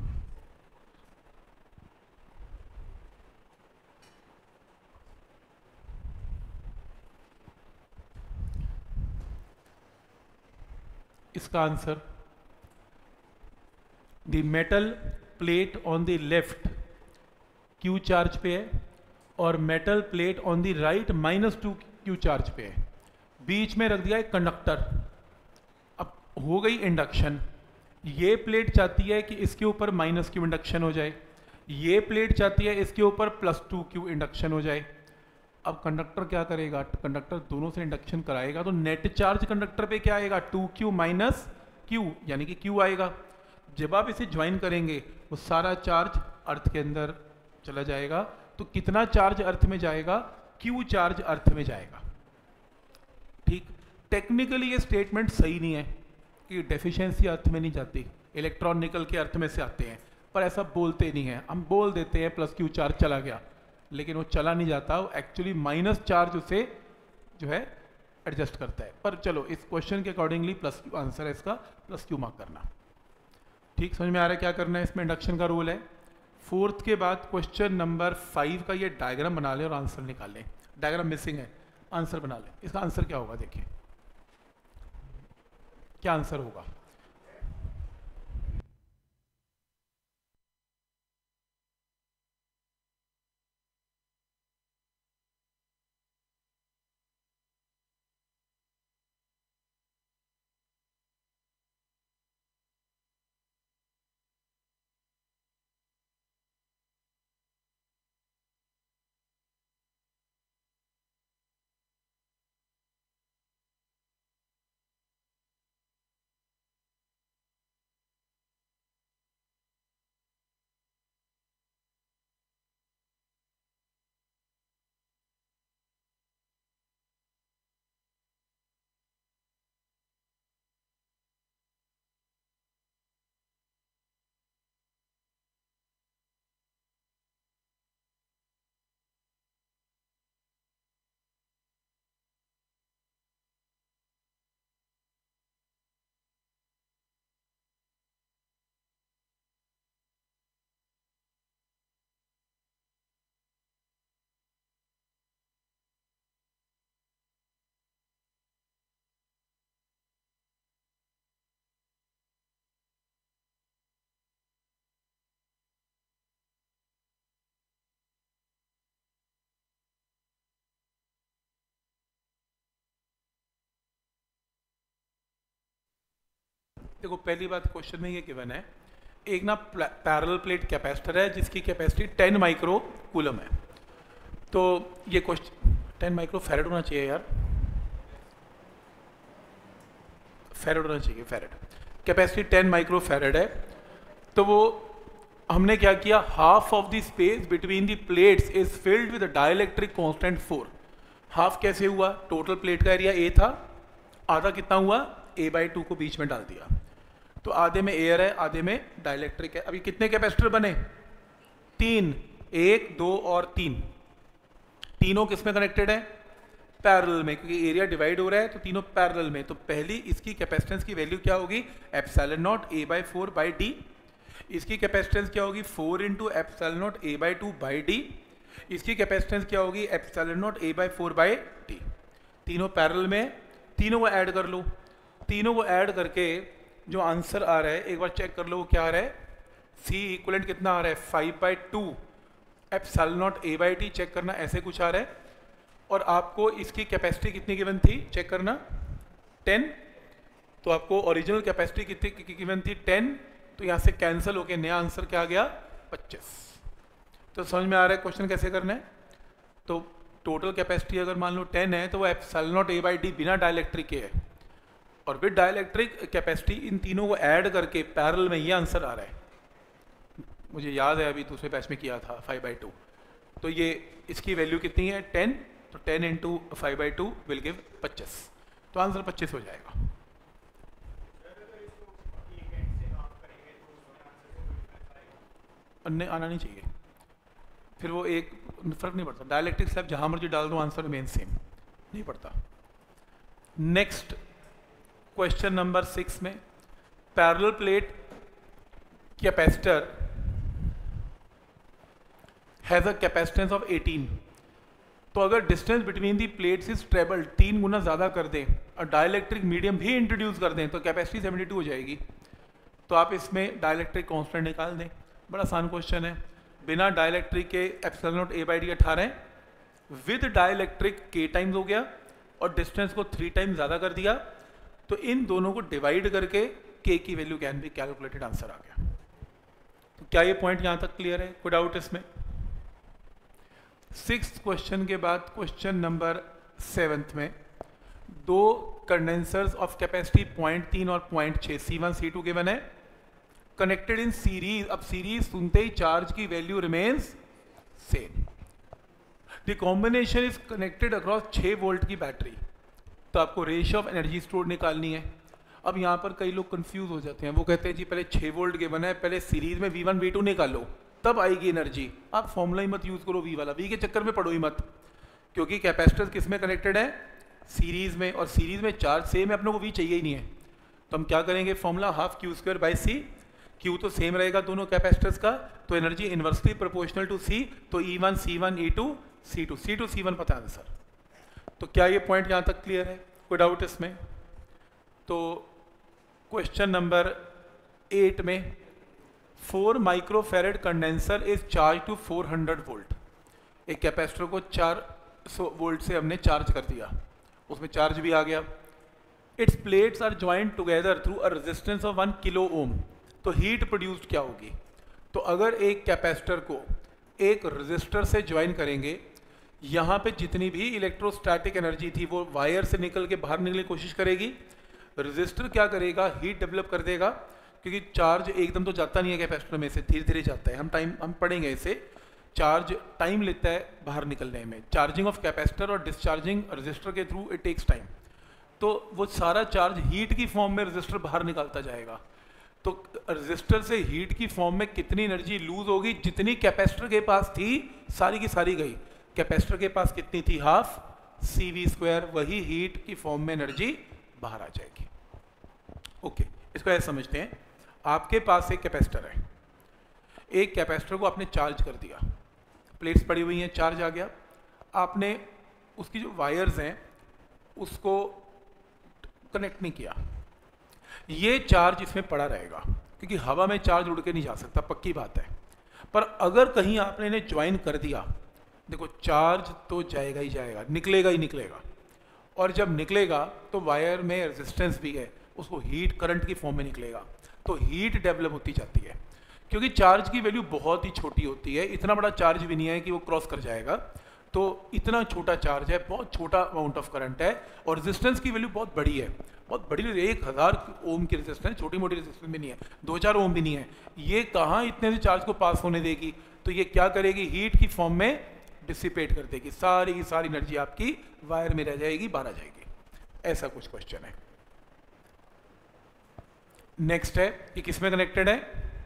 इसका answer the metal plate on the left Q charge पे है, और metal plate on the right minus two Q charge पे है। बीच में रख दिया एक कंडक्टर। अब हो गई इंडक्शन। ये प्लेट चाहती है कि इसके ऊपर माइनस क्यू इंडक्शन हो जाए, ये प्लेट चाहती है इसके ऊपर प्लस टू क्यू इंडक्शन हो जाए। अब कंडक्टर क्या करेगा? कंडक्टर दोनों से इंडक्शन कराएगा, तो नेट चार्ज कंडक्टर पे क्या आएगा? टू क्यू माइनस क्यू, यानी कि क्यू आएगा। जब आप इसे ज्वाइन करेंगे वो सारा चार्ज अर्थ के अंदर चला जाएगा। तो कितना चार्ज अर्थ में जाएगा? क्यू चार्ज अर्थ में जाएगा। ठीक, टेक्निकली ये स्टेटमेंट सही नहीं है कि डेफिशिएंसी अर्थ में नहीं जाती, इलेक्ट्रॉन निकल के अर्थ में से आते हैं, पर ऐसा बोलते नहीं है। हम बोल देते हैं प्लस क्यू चार्ज चला गया, लेकिन वो चला नहीं जाता, वो एक्चुअली माइनस चार्ज उसे जो है एडजस्ट करता है। पर चलो, इस क्वेश्चन के अकॉर्डिंगली प्लस क्यू आंसर है इसका, प्लस क्यू मार्क करना। ठीक, समझ में आ रहा है क्या करना है? इसमें इंडक्शन का रूल है। फोर्थ के बाद क्वेश्चन नंबर फाइव का ये डायग्राम बना लें और आंसर निकाल लें। डायग्राम मिसिंग है, आंसर बना लें। इसका आंसर क्या होगा? देखिए क्या आंसर होगा। देखो पहली बात क्वेश्चन में ये गिवन है, एक ना पैरेलल प्लेट कैपेसिटर है जिसकी कैपेसिटी टेन माइक्रो कूलम है। तो ये क्वेश्चन टेन माइक्रो फैरेड होना चाहिए यार, फैरेड होना चाहिए, farad. Capacity ten microfarad है। तो वो हमने क्या किया, half of the space between the plates is filled with dielectric constant four. हाफ कैसे हुआ, टोटल प्लेट का एरिया ए था, आधा कितना हुआ, ए बाई टू को बीच में डाल दिया, तो आधे में एयर है आधे में डाइलेक्ट्रिक है। अभी कितने कैपेसिटर बने, तीन, एक दो और तीन। तीनों किस में कनेक्टेड है, पैरेलल में, क्योंकि एरिया डिवाइड हो रहा है तो तीनों पैरेलल में। तो पहली इसकी कैपेसिटेंस की वैल्यू क्या होगी, epsilon naught A by four by D. इसकी कैपेसिटेंस क्या होगी, four into epsilon naught A by two by D. इसकी कैपेसिटेंस क्या होगी, epsilon naught A by four by D. तीनों पैरेलल में, तीनों को ऐड कर लो। तीनों को ऐड करके जो आंसर आ रहा है एक बार चेक कर लो, वो क्या आ रहा है, सी इक्वलेंट कितना आ रहा है, five by two epsilon naught A by T. Check करना, ऐसे कुछ आ रहा है। और आपको इसकी कैपेसिटी कितनी गिवन थी, चेक करना, टेन। तो आपको ओरिजिनल कैपेसिटी कितनी गिवन थी, टेन। तो यहाँ से कैंसिल होके नया आंसर क्या आ गया, पच्चीस। तो समझ में आ रहा है क्वेश्चन कैसे करना है। तो टोटल कैपेसिटी अगर मान लो टेन है तो वो epsilon naught A by D बिना डाइलेक्ट्रिक के है, और विद डाइलेक्ट्रिक कैपेसिटी इन तीनों को ऐड करके पैरेलल में ये आंसर आ रहा है। मुझे याद है अभी दूसरे बैच में किया था, फाइव बाई टू। तो ये इसकी वैल्यू कितनी है, टेन। तो ten into five by two will give पच्चीस। तो आंसर पच्चीस हो जाएगा। अन्य आना नहीं चाहिए, फिर वो एक फर्क नहीं पड़ता। डाइलेक्ट्रिक स्लैब जहां मर्जी डाल दो आंसर मेन सेम नहीं पड़ता। नेक्स्ट क्वेश्चन नंबर सिक्स में, parallel plate capacitor has a capacitance of eighteen. तो अगर distance between the plates is treble तीन गुना ज़्यादा कर दें और डाइलेक्ट्रिक मीडियम भी इंट्रोड्यूस कर दें तो कैपेसिटी सेवेंटी टू हो जाएगी। तो आप इसमें डाइलेक्ट्रिक कांस्टेंट निकाल दें। बड़ा आसान क्वेश्चन है। बिना डाइलेक्ट्रिक के epsilon naught A by D अठारह, विद डाइलेक्ट्रिक के टाइम्स हो गया और डिस्टेंस को थ्री टाइम्स ज़्यादा कर दिया, तो इन दोनों को डिवाइड करके के की value can be calculated, answer आ गया। तो क्या ये पॉइंट यहाँ तक क्लियर है, कोई डाउट इसमें। सिक्स क्वेश्चन के बाद क्वेश्चन नंबर सेवंथ में दो कंडेंसर्स ऑफ कैपेसिटी पॉइंट तीन और पॉइंट छः C one C two given है, कनेक्टेड इन सीरीज। अब सीरीज सुनते ही चार्ज की value remains same. The combination is connected across छः वोल्ट की बैटरी। तो आपको रेशियो ऑफ एनर्जी स्टोर निकालनी है। अब यहाँ पर कई लोग कंफ्यूज हो जाते हैं, वो कहते हैं जी पहले छः वोल्ट गिवन है, पहले सीरीज में वी वन वी टू निकालो तब आएगी एनर्जी। आप फॉर्मूला ही मत यूज करो वी वाला, वी के चक्कर में पड़ो ही मत, क्योंकि कैपेसिटर किस में कनेक्टेड है, सीरीज में, और सीरीज में चार्ज सेम है, अपने को वी चाहिए ही नहीं है। तो हम क्या करेंगे, formula half Q square by C. Q तो सेम रहेगा दोनों कैपेसिटर्स का, तो energy inversely proportional to C. तो E one C one E two C two C two C one पता है सर। तो क्या ये पॉइंट यहाँ तक क्लियर है, कोई डाउट इसमें। तो क्वेश्चन नंबर एट में four microfarad condenser is charge to four hundred volt. एक कैपेसिटर को चार सौ वोल्ट से हमने चार्ज कर दिया, उसमें चार्ज भी आ गया। Its plates are joint together through a resistance of one kilo ohm. तो हीट प्रोड्यूस्ड क्या होगी, तो अगर एक कैपेसिटर को एक रेजिस्टर से ज्वाइन करेंगे, यहाँ पे जितनी भी इलेक्ट्रोस्टैटिक एनर्जी थी वो वायर से निकल के बाहर निकलने की कोशिश करेगी। रेजिस्टर क्या करेगा, हीट डेवलप कर देगा, क्योंकि चार्ज एकदम तो जाता नहीं है कैपेसिटर में से, धीरे धीरे जाता है। हम टाइम हम पढ़ेंगे इसे, चार्ज टाइम लेता है बाहर निकलने में। चार्जिंग ऑफ कैपेसिटर और डिस्चार्जिंग रेजिस्टर के थ्रू इट टेक्स टाइम। तो वो सारा चार्ज हीट की फॉर्म में रेजिस्टर बाहर निकालता जाएगा। तो रेजिस्टर से हीट की फॉर्म में कितनी एनर्जी लूज होगी, जितनी कैपेसिटर के पास थी सारी की सारी गई। कैपेसिटर के पास कितनी थी, हाफ सी वी स्क्वायर, वही हीट की फॉर्म में एनर्जी बाहर आ जाएगी। ओके, इसको ऐसे समझते हैं। आपके पास एक कैपेसिटर है, एक कैपेसिटर को आपने चार्ज कर दिया, प्लेट्स पड़ी हुई हैं, चार्ज आ गया। आपने उसकी जो वायर्स हैं उसको कनेक्ट नहीं किया, ये चार्ज इसमें पड़ा रहेगा, क्योंकि हवा में चार्ज उड़ के नहीं जा सकता, पक्की बात है। पर अगर कहीं आपने इन्हें ज्वाइन कर दिया, देखो चार्ज तो जाएगा ही जाएगा, निकलेगा ही निकलेगा। और जब निकलेगा तो वायर में रेजिस्टेंस भी है, उसको हीट करंट की फॉर्म में निकलेगा। तो हीट डेवलप होती जाती है, क्योंकि चार्ज की वैल्यू बहुत ही छोटी होती है, इतना बड़ा चार्ज भी नहीं है कि वो क्रॉस कर जाएगा, तो इतना छोटा चार्ज है, बहुत छोटा अमाउंट ऑफ करंट है, और रेजिस्टेंस की वैल्यू बहुत बड़ी है, बहुत बड़ी, एक हज़ार ओम की रेजिस्टेंस, छोटी मोटी रेजिस्टेंस भी नहीं है, दो चार ओम भी नहीं है, ये कहाँ इतने से चार्ज को पास होने देगी, तो ये क्या करेगी, हीट की फॉर्म में डिसिपेट कर देगी, सारी की सारी एनर्जी आपकी वायर में रह जाएगी, बाहर आ जाएगी। ऐसा कुछ क्वेश्चन है। नेक्स्ट है, ये किस में कनेक्टेड है,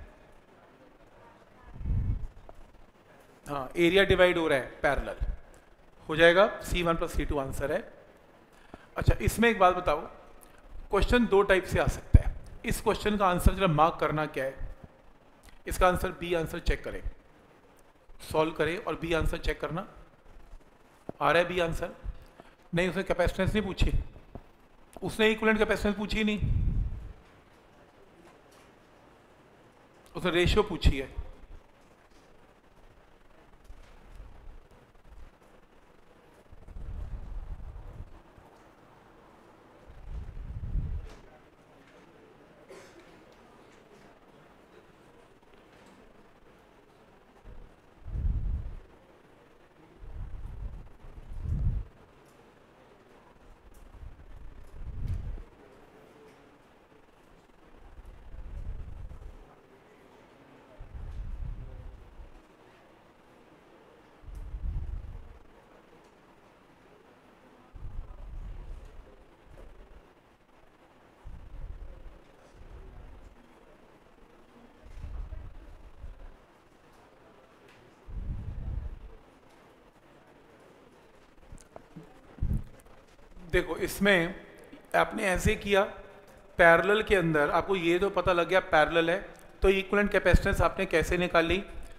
हाँ एरिया डिवाइड हो रहा है, पैरेलल हो जाएगा, C one plus C two answer है। अच्छा इसमें एक बात बताओ, क्वेश्चन दो टाइप से आ सकता है, इस क्वेश्चन का आंसर जरा मार्क करना क्या है, इसका आंसर बी आंसर चेक करें, सॉल्व करें और बी आंसर चेक करना, आ रहा है बी आंसर, नहीं उसने कैपेसिटेंस नहीं पूछी, उसने इक्विवेलेंट कैपेसिटेंस पूछी ही नहीं, उसने रेशियो पूछी है। देखो इसमें आपने ऐसे किया, पैरेलल के अंदर आपको ये तो पता लग गया पैरेलल है, तो इक्विवेलेंट कैपेसिटेंस आपने कैसे निकाली,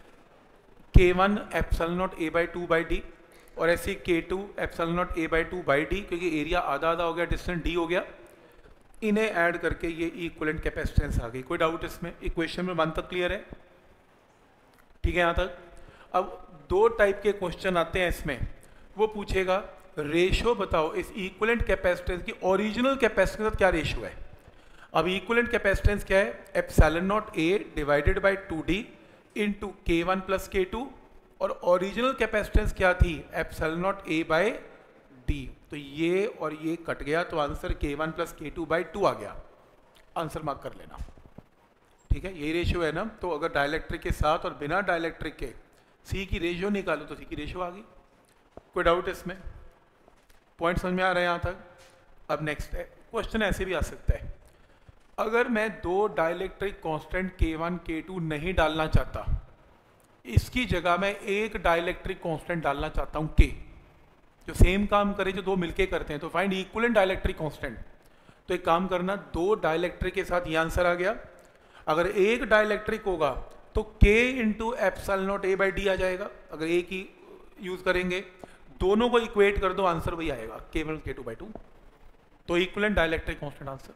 K one epsilon naught A by two by D, और ऐसे K two epsilon naught A by two by D, क्योंकि एरिया आधा आधा हो गया, डिस्टेंस डी हो गया, इन्हें ऐड करके ये इक्विवेलेंट कैपेसिटेंस आ गई। कोई डाउट इसमें, इक्वेशन में वन तक क्लियर है, ठीक है यहाँ तक। अब दो टाइप के क्वेश्चन आते हैं इसमें, वो पूछेगा रेशियो बताओ इस इक्विवेलेंट कैपेसिटेंस की ओरिजिनल कैपेसिटेंस के साथ क्या रेशियो है। अब इक्विवेलेंट कैपेसिटेंस क्या है, epsilon naught A divided by two D into K one plus K two, और ओरिजिनल कैपेसिटेंस क्या थी, epsilon naught A by D, तो ये और ये कट गया, तो answer K one plus K two by two आ गया, आंसर मार्क कर लेना, ठीक है, यही रेशियो है ना। तो अगर डाइलेक्ट्रिक के साथ और बिना डाइलेक्ट्रिक के सी की रेशियो निकालो तो सी की रेशियो आ गई। कोई डाउट इसमें, पॉइंट समझ में आ रहा है यहाँ तक। अब नेक्स्ट है, क्वेश्चन ऐसे भी आ सकता है, अगर मैं दो dielectric constant K one K two नहीं डालना चाहता, इसकी जगह मैं एक डाइलेक्ट्रिक कांस्टेंट डालना चाहता हूँ के, जो सेम काम करे, जो दो मिलके करते हैं, तो फाइंड इक्विवेलेंट डाइलेक्ट्रिक कांस्टेंट। तो एक काम करना, दो डाइलेक्ट्रिक के साथ ये आंसर आ गया, अगर एक डाइलेक्ट्रिक होगा तो k into epsilon naught A by D आ जाएगा, अगर एक ही यूज करेंगे, दोनों को इक्वेट कर दो, आंसर वही आएगा, K one K two by two, तो इक्विवेलेंट डाइलेक्ट्रिक कांस्टेंट आंसर।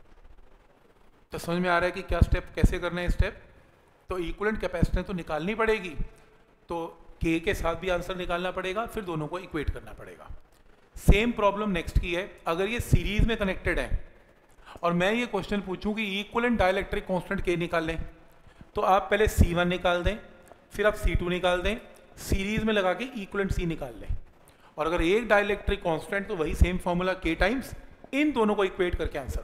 तो समझ में आ रहा है कि क्या स्टेप, कैसे करना है स्टेप। तो इक्विवेलेंट कैपेसिटेंस तो निकालनी पड़ेगी, तो k के साथ भी आंसर निकालना पड़ेगा, फिर दोनों को इक्वेट करना पड़ेगा। सेम प्रॉब्लम नेक्स्ट की है, अगर ये सीरीज में कनेक्टेड है और मैं ये क्वेश्चन पूछूं कि इक्विवेलेंट डाइलेक्ट्रिक कांस्टेंट के निकाल लें, तो आप पहले सी वन निकाल दें, फिर आप सी टू निकाल दें, सीरीज में लगा के इक्विवेलेंट सी निकाल लें, और अगर एक डाइलेक्ट्रिक कांस्टेंट तो वही सेम फॉर्मूला के टाइम्स, इन दोनों को इक्वेट करके आंसर।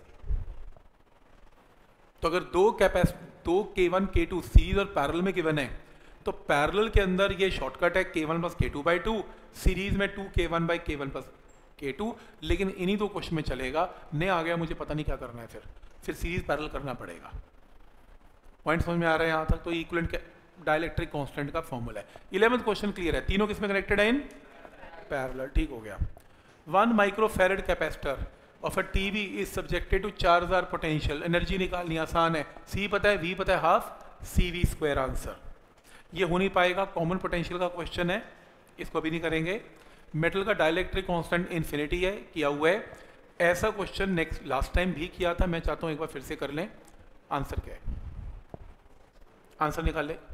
तो अगर दो कैपेस दो K one K two series और पैरेलल में गिवन है, तो पैरेलल के अंदर ये शॉर्टकट है K one plus K two by two, series में two K one by K one plus K two, लेकिन इन्हीं दो क्वेश्चन में चलेगा, नहीं आ गया मुझे पता नहीं क्या करना है, फिर फिर सीरीज पैरेलल करना पड़ेगा। पॉइंट समझ में आ रहा है यहाँ तक। तो इक्विवेलेंट डाइलेक्ट्रिक कांस्टेंट का फॉर्मूला है। इलेवंथ क्वेश्चन क्लियर है, तीनों किसमें कनेक्टेड है, इन पैरेलल, ठीक हो गया। One microfarad capacitor of a TV is subjected to charge are potential, energy निकालनी आसान है, सी पता है, वी पता है, half C V square answer. ये हो नहीं पाएगा, कॉमन पोटेंशियल का क्वेश्चन है, इसको भी नहीं करेंगे। मेटल का डाइलेक्ट्रिक कांस्टेंट इन्फिनिटी है, किया हुआ है। ऐसा क्वेश्चन नेक्स्ट लास्ट टाइम भी किया था, मैं चाहता हूं एक बार फिर से कर लें। आंसर क्या है, आंसर निकाल ले।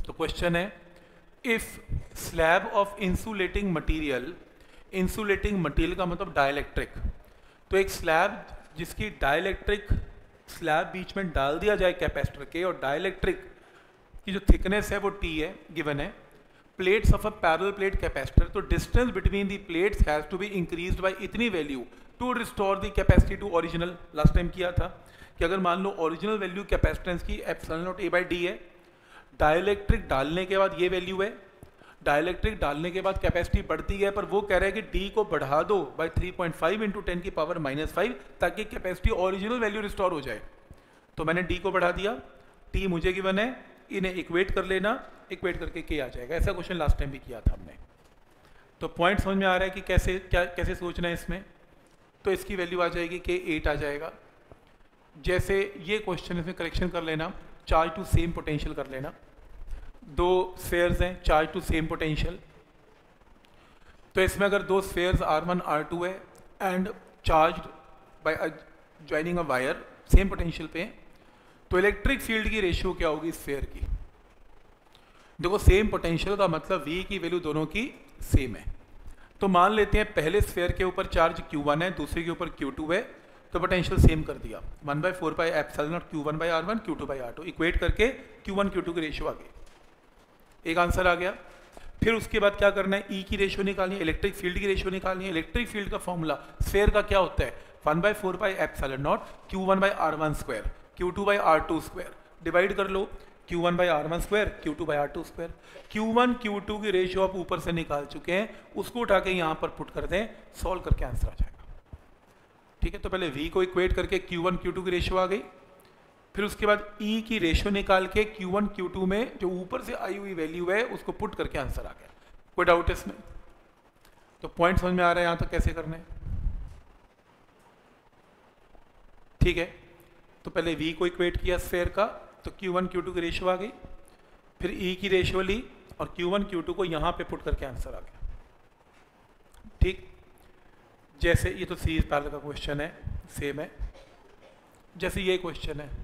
तो क्वेश्चन है, if slab of insulating material, insulating material का मतलब डाइलेक्ट्रिक, तो एक स्लैब जिसकी डाइलेक्ट्रिक स्लैब बीच में डाल दिया जाए कैपेसिटर के, और डाइलेक्ट्रिक की जो थिकनेस है वो टी है, गिवन है, plates of a parallel plate capacitor, तो distance between the plates has to be increased by इतनी value to restore the capacity to original. Last time किया था कि अगर मान लो ओरिजिनल वैल्यू कैपेसिटेंस की epsilon naught A by D है, डाइलेक्ट्रिक डालने के बाद ये वैल्यू है, डाइलेक्ट्रिक डालने के बाद कैपेसिटी बढ़ती है, पर वो कह रहा है कि डी को बढ़ा दो by three point five into ten की पावर माइनस फाइव ताकि कैपेसिटी ओरिजिनल वैल्यू रिस्टोर हो जाए। तो मैंने डी को बढ़ा दिया, टी मुझे गिवन है, इन्हें इक्वेट कर लेना, इक्वेट करके के आ जाएगा। ऐसा क्वेश्चन लास्ट टाइम भी किया था हमने। तो पॉइंट समझ में आ रहा है कि कैसे क्या कैसे सोचना है इसमें। तो इसकी वैल्यू आ जाएगी के एट आ जाएगा। जैसे ये क्वेश्चन इसमें करेक्शन कर लेना, चार्ज टू सेम पोटेंशियल कर लेना, दो स्फेयर्स हैं, चार्ज टू सेम पोटेंशियल, तो इसमें अगर दो spheres R one R two है and charge by joining a wire same potential पे, तो इलेक्ट्रिक फील्ड की रेशियो क्या होगी स्फेयर की। देखो सेम पोटेंशियल का मतलब V की वैल्यू दोनों की सेम है। तो मान लेते हैं पहले स्फेयर के ऊपर चार्ज क्यू वन है, दूसरे के ऊपर क्यू टू है, तो पोटेंशियल सेम कर दिया, one by four by epsilon naught Q one by R one Q two by R two, equate करके क्यू वन क्यू टू की रेशियो आ गई, एक आंसर आ गया। फिर उसके बाद क्या करना है, ई की रेशियो निकालनी है, इलेक्ट्रिक फील्ड की रेशियो निकालनी है। इलेक्ट्रिक फील्ड का फॉर्मूला स्फेयर का क्या होता है, one by four by epsilon naught Q one by R one square Q two by R two square, divide कर लो Q one by R one square Q two by R two square. Q one Q two की ratio आप ऊपर से निकाल चुके हैं, उसको उठा के यहाँ पर पुट कर दें, सॉल्व करके आंसर आ जाएगा। ठीक है, तो पहले V को इक्वेट करके क्यू वन क्यू टू की रेशियो आ गई, फिर उसके बाद E की रेशियो निकाल के क्यू वन क्यू टू में जो ऊपर से आई हुई वैल्यू है उसको पुट करके आंसर आ गया। कोई डाउट है इसमें? तो पॉइंट समझ में आ रहा है यहाँ तक कैसे करना है। ठीक है, तो पहले V को इक्वेट किया स्फेयर का, तो क्यू वन क्यू टू की रेशियो आ गई, फिर E की रेशियो ली और क्यू वन क्यू टू को यहाँ पे पुट करके आंसर आ गया। ठीक, जैसे ये तो सीरीज पैरेलल का क्वेश्चन है, सेम है। जैसे ये क्वेश्चन है,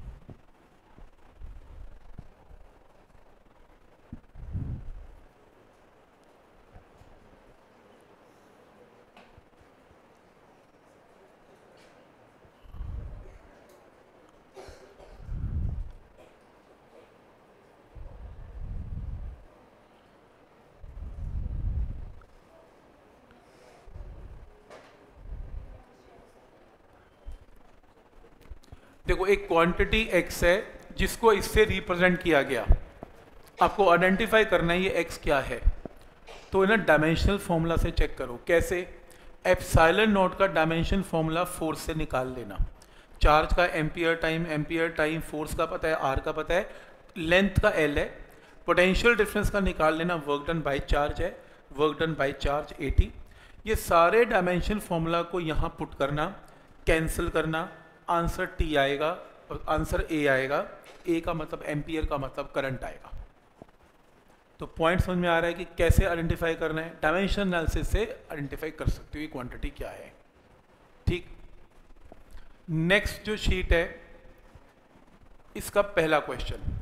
देखो एक क्वांटिटी x है जिसको इससे रिप्रेजेंट किया गया, आपको आइडेंटिफाई करना है ये x क्या है। तो ना डायमेंशनल फॉर्मूला से चेक करो, कैसे, एप्सिलॉन नॉट का डायमेंशन फॉर्मूला फोर्स से निकाल लेना, चार्ज का ampere time, ampere time, force का पता है, आर का पता है, लेंथ का एल है, पोटेंशियल डिफरेंस का निकाल लेना, वर्क डन बाई चार्ज है, वर्क डन बाई चार्ज एटी। ये सारे डायमेंशन फॉर्मूला को यहाँ पुट करना, कैंसिल करना, आंसर टी आएगा और आंसर ए आएगा। ए का मतलब एम्पियर का मतलब करंट आएगा। तो पॉइंट समझ में आ रहा है कि कैसे आइडेंटिफाई करना है, डायमेंशन एनालिसिस से आइडेंटिफाई कर सकते हो ये क्वांटिटी क्या है। ठीक, नेक्स्ट जो शीट है इसका पहला क्वेश्चन,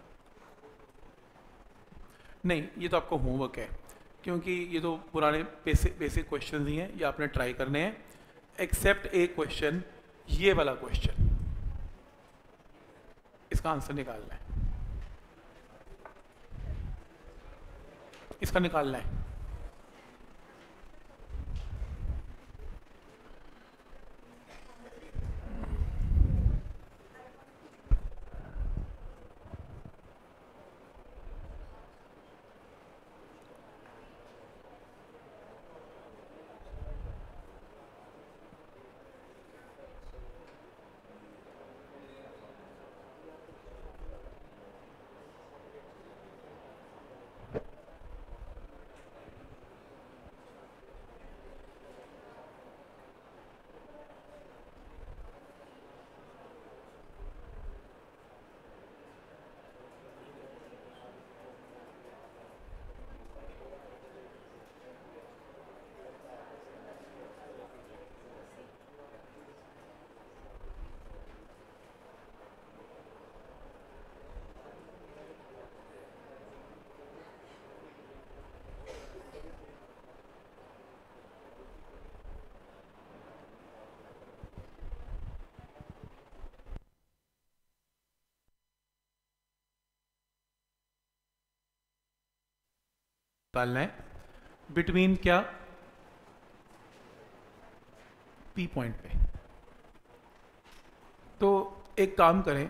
नहीं ये तो आपको होमवर्क है क्योंकि ये तो पुराने बेसिक बेसिक क्वेश्चन ही हैं, ये आपने ट्राई करने हैं, एक्सेप्ट ए क्वेश्चन, ये वाला क्वेश्चन, इसका आंसर निकालना है, इसका निकालना है। निकालना है बिटवीन क्या, पी पॉइंट पे। तो एक काम करें,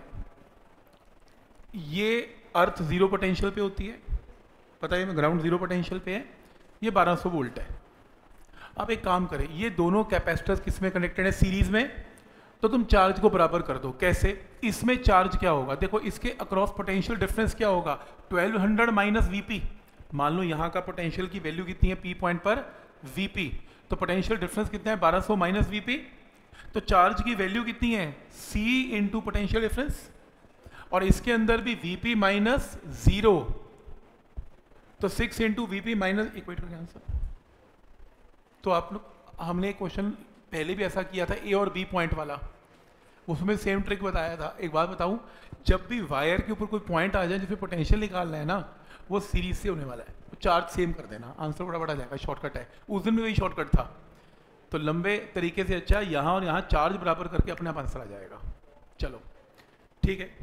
ये अर्थ जीरो पोटेंशियल पे होती है, पता है, ग्राउंड जीरो पोटेंशियल पे है, ये बारह सौ वोल्ट है। अब एक काम करें, ये दोनों कैपेसिटर्स किस में कनेक्टेड है, सीरीज में, तो तुम चार्ज को बराबर कर दो। कैसे? इसमें चार्ज क्या होगा, देखो इसके अक्रॉस पोटेंशियल डिफरेंस क्या होगा, ट्वेल्व हंड्रेड माइनस वीपी। मान लो यहाँ का पोटेंशियल की वैल्यू कितनी है पी पॉइंट पर, वीपी, तो पोटेंशियल डिफरेंस कितना है, बारह सौ माइनस वीपी। तो चार्ज की वैल्यू कितनी है, सी इंटू पोटेंशियल डिफरेंस, और इसके अंदर भी वीपी माइनस जीरो, तो सिक्स इंटू वीपी माइनस, एक मिनट का आंसर। तो आप लोग, हमने एक क्वेश्चन पहले भी ऐसा किया था, ए और बी पॉइंट वाला, उसमें सेम ट्रिक बताया था। एक बात बताऊं, जब भी वायर के ऊपर कोई पॉइंट आ जाए जिसमें पोटेंशियल निकालना है ना, वो सीरीज से होने वाला है, तो चार्ज सेम कर देना, आंसर बड़ा बड़ा जाएगा, शॉर्टकट है। उस दिन भी वही शॉर्टकट था, तो लंबे तरीके से अच्छा यहाँ और यहाँ चार्ज बराबर करके अपने आप आंसर आ जाएगा। चलो ठीक है,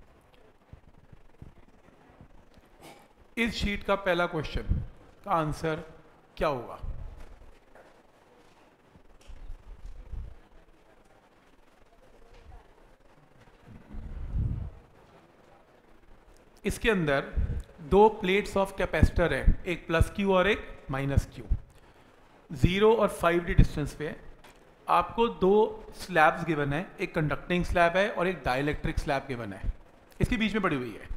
इस शीट का पहला क्वेश्चन का आंसर क्या होगा? इसके अंदर दो प्लेट्स ऑफ कैपेसिटर है, एक प्लस क्यू और एक माइनस क्यू, जीरो और फाइव डी डिस्टेंस पे है। आपको दो स्लैब्स गिवन है, एक कंडक्टिंग स्लैब है और एक डाइलेक्ट्रिक स्लैब गिवन है, इसके बीच में पड़ी हुई है।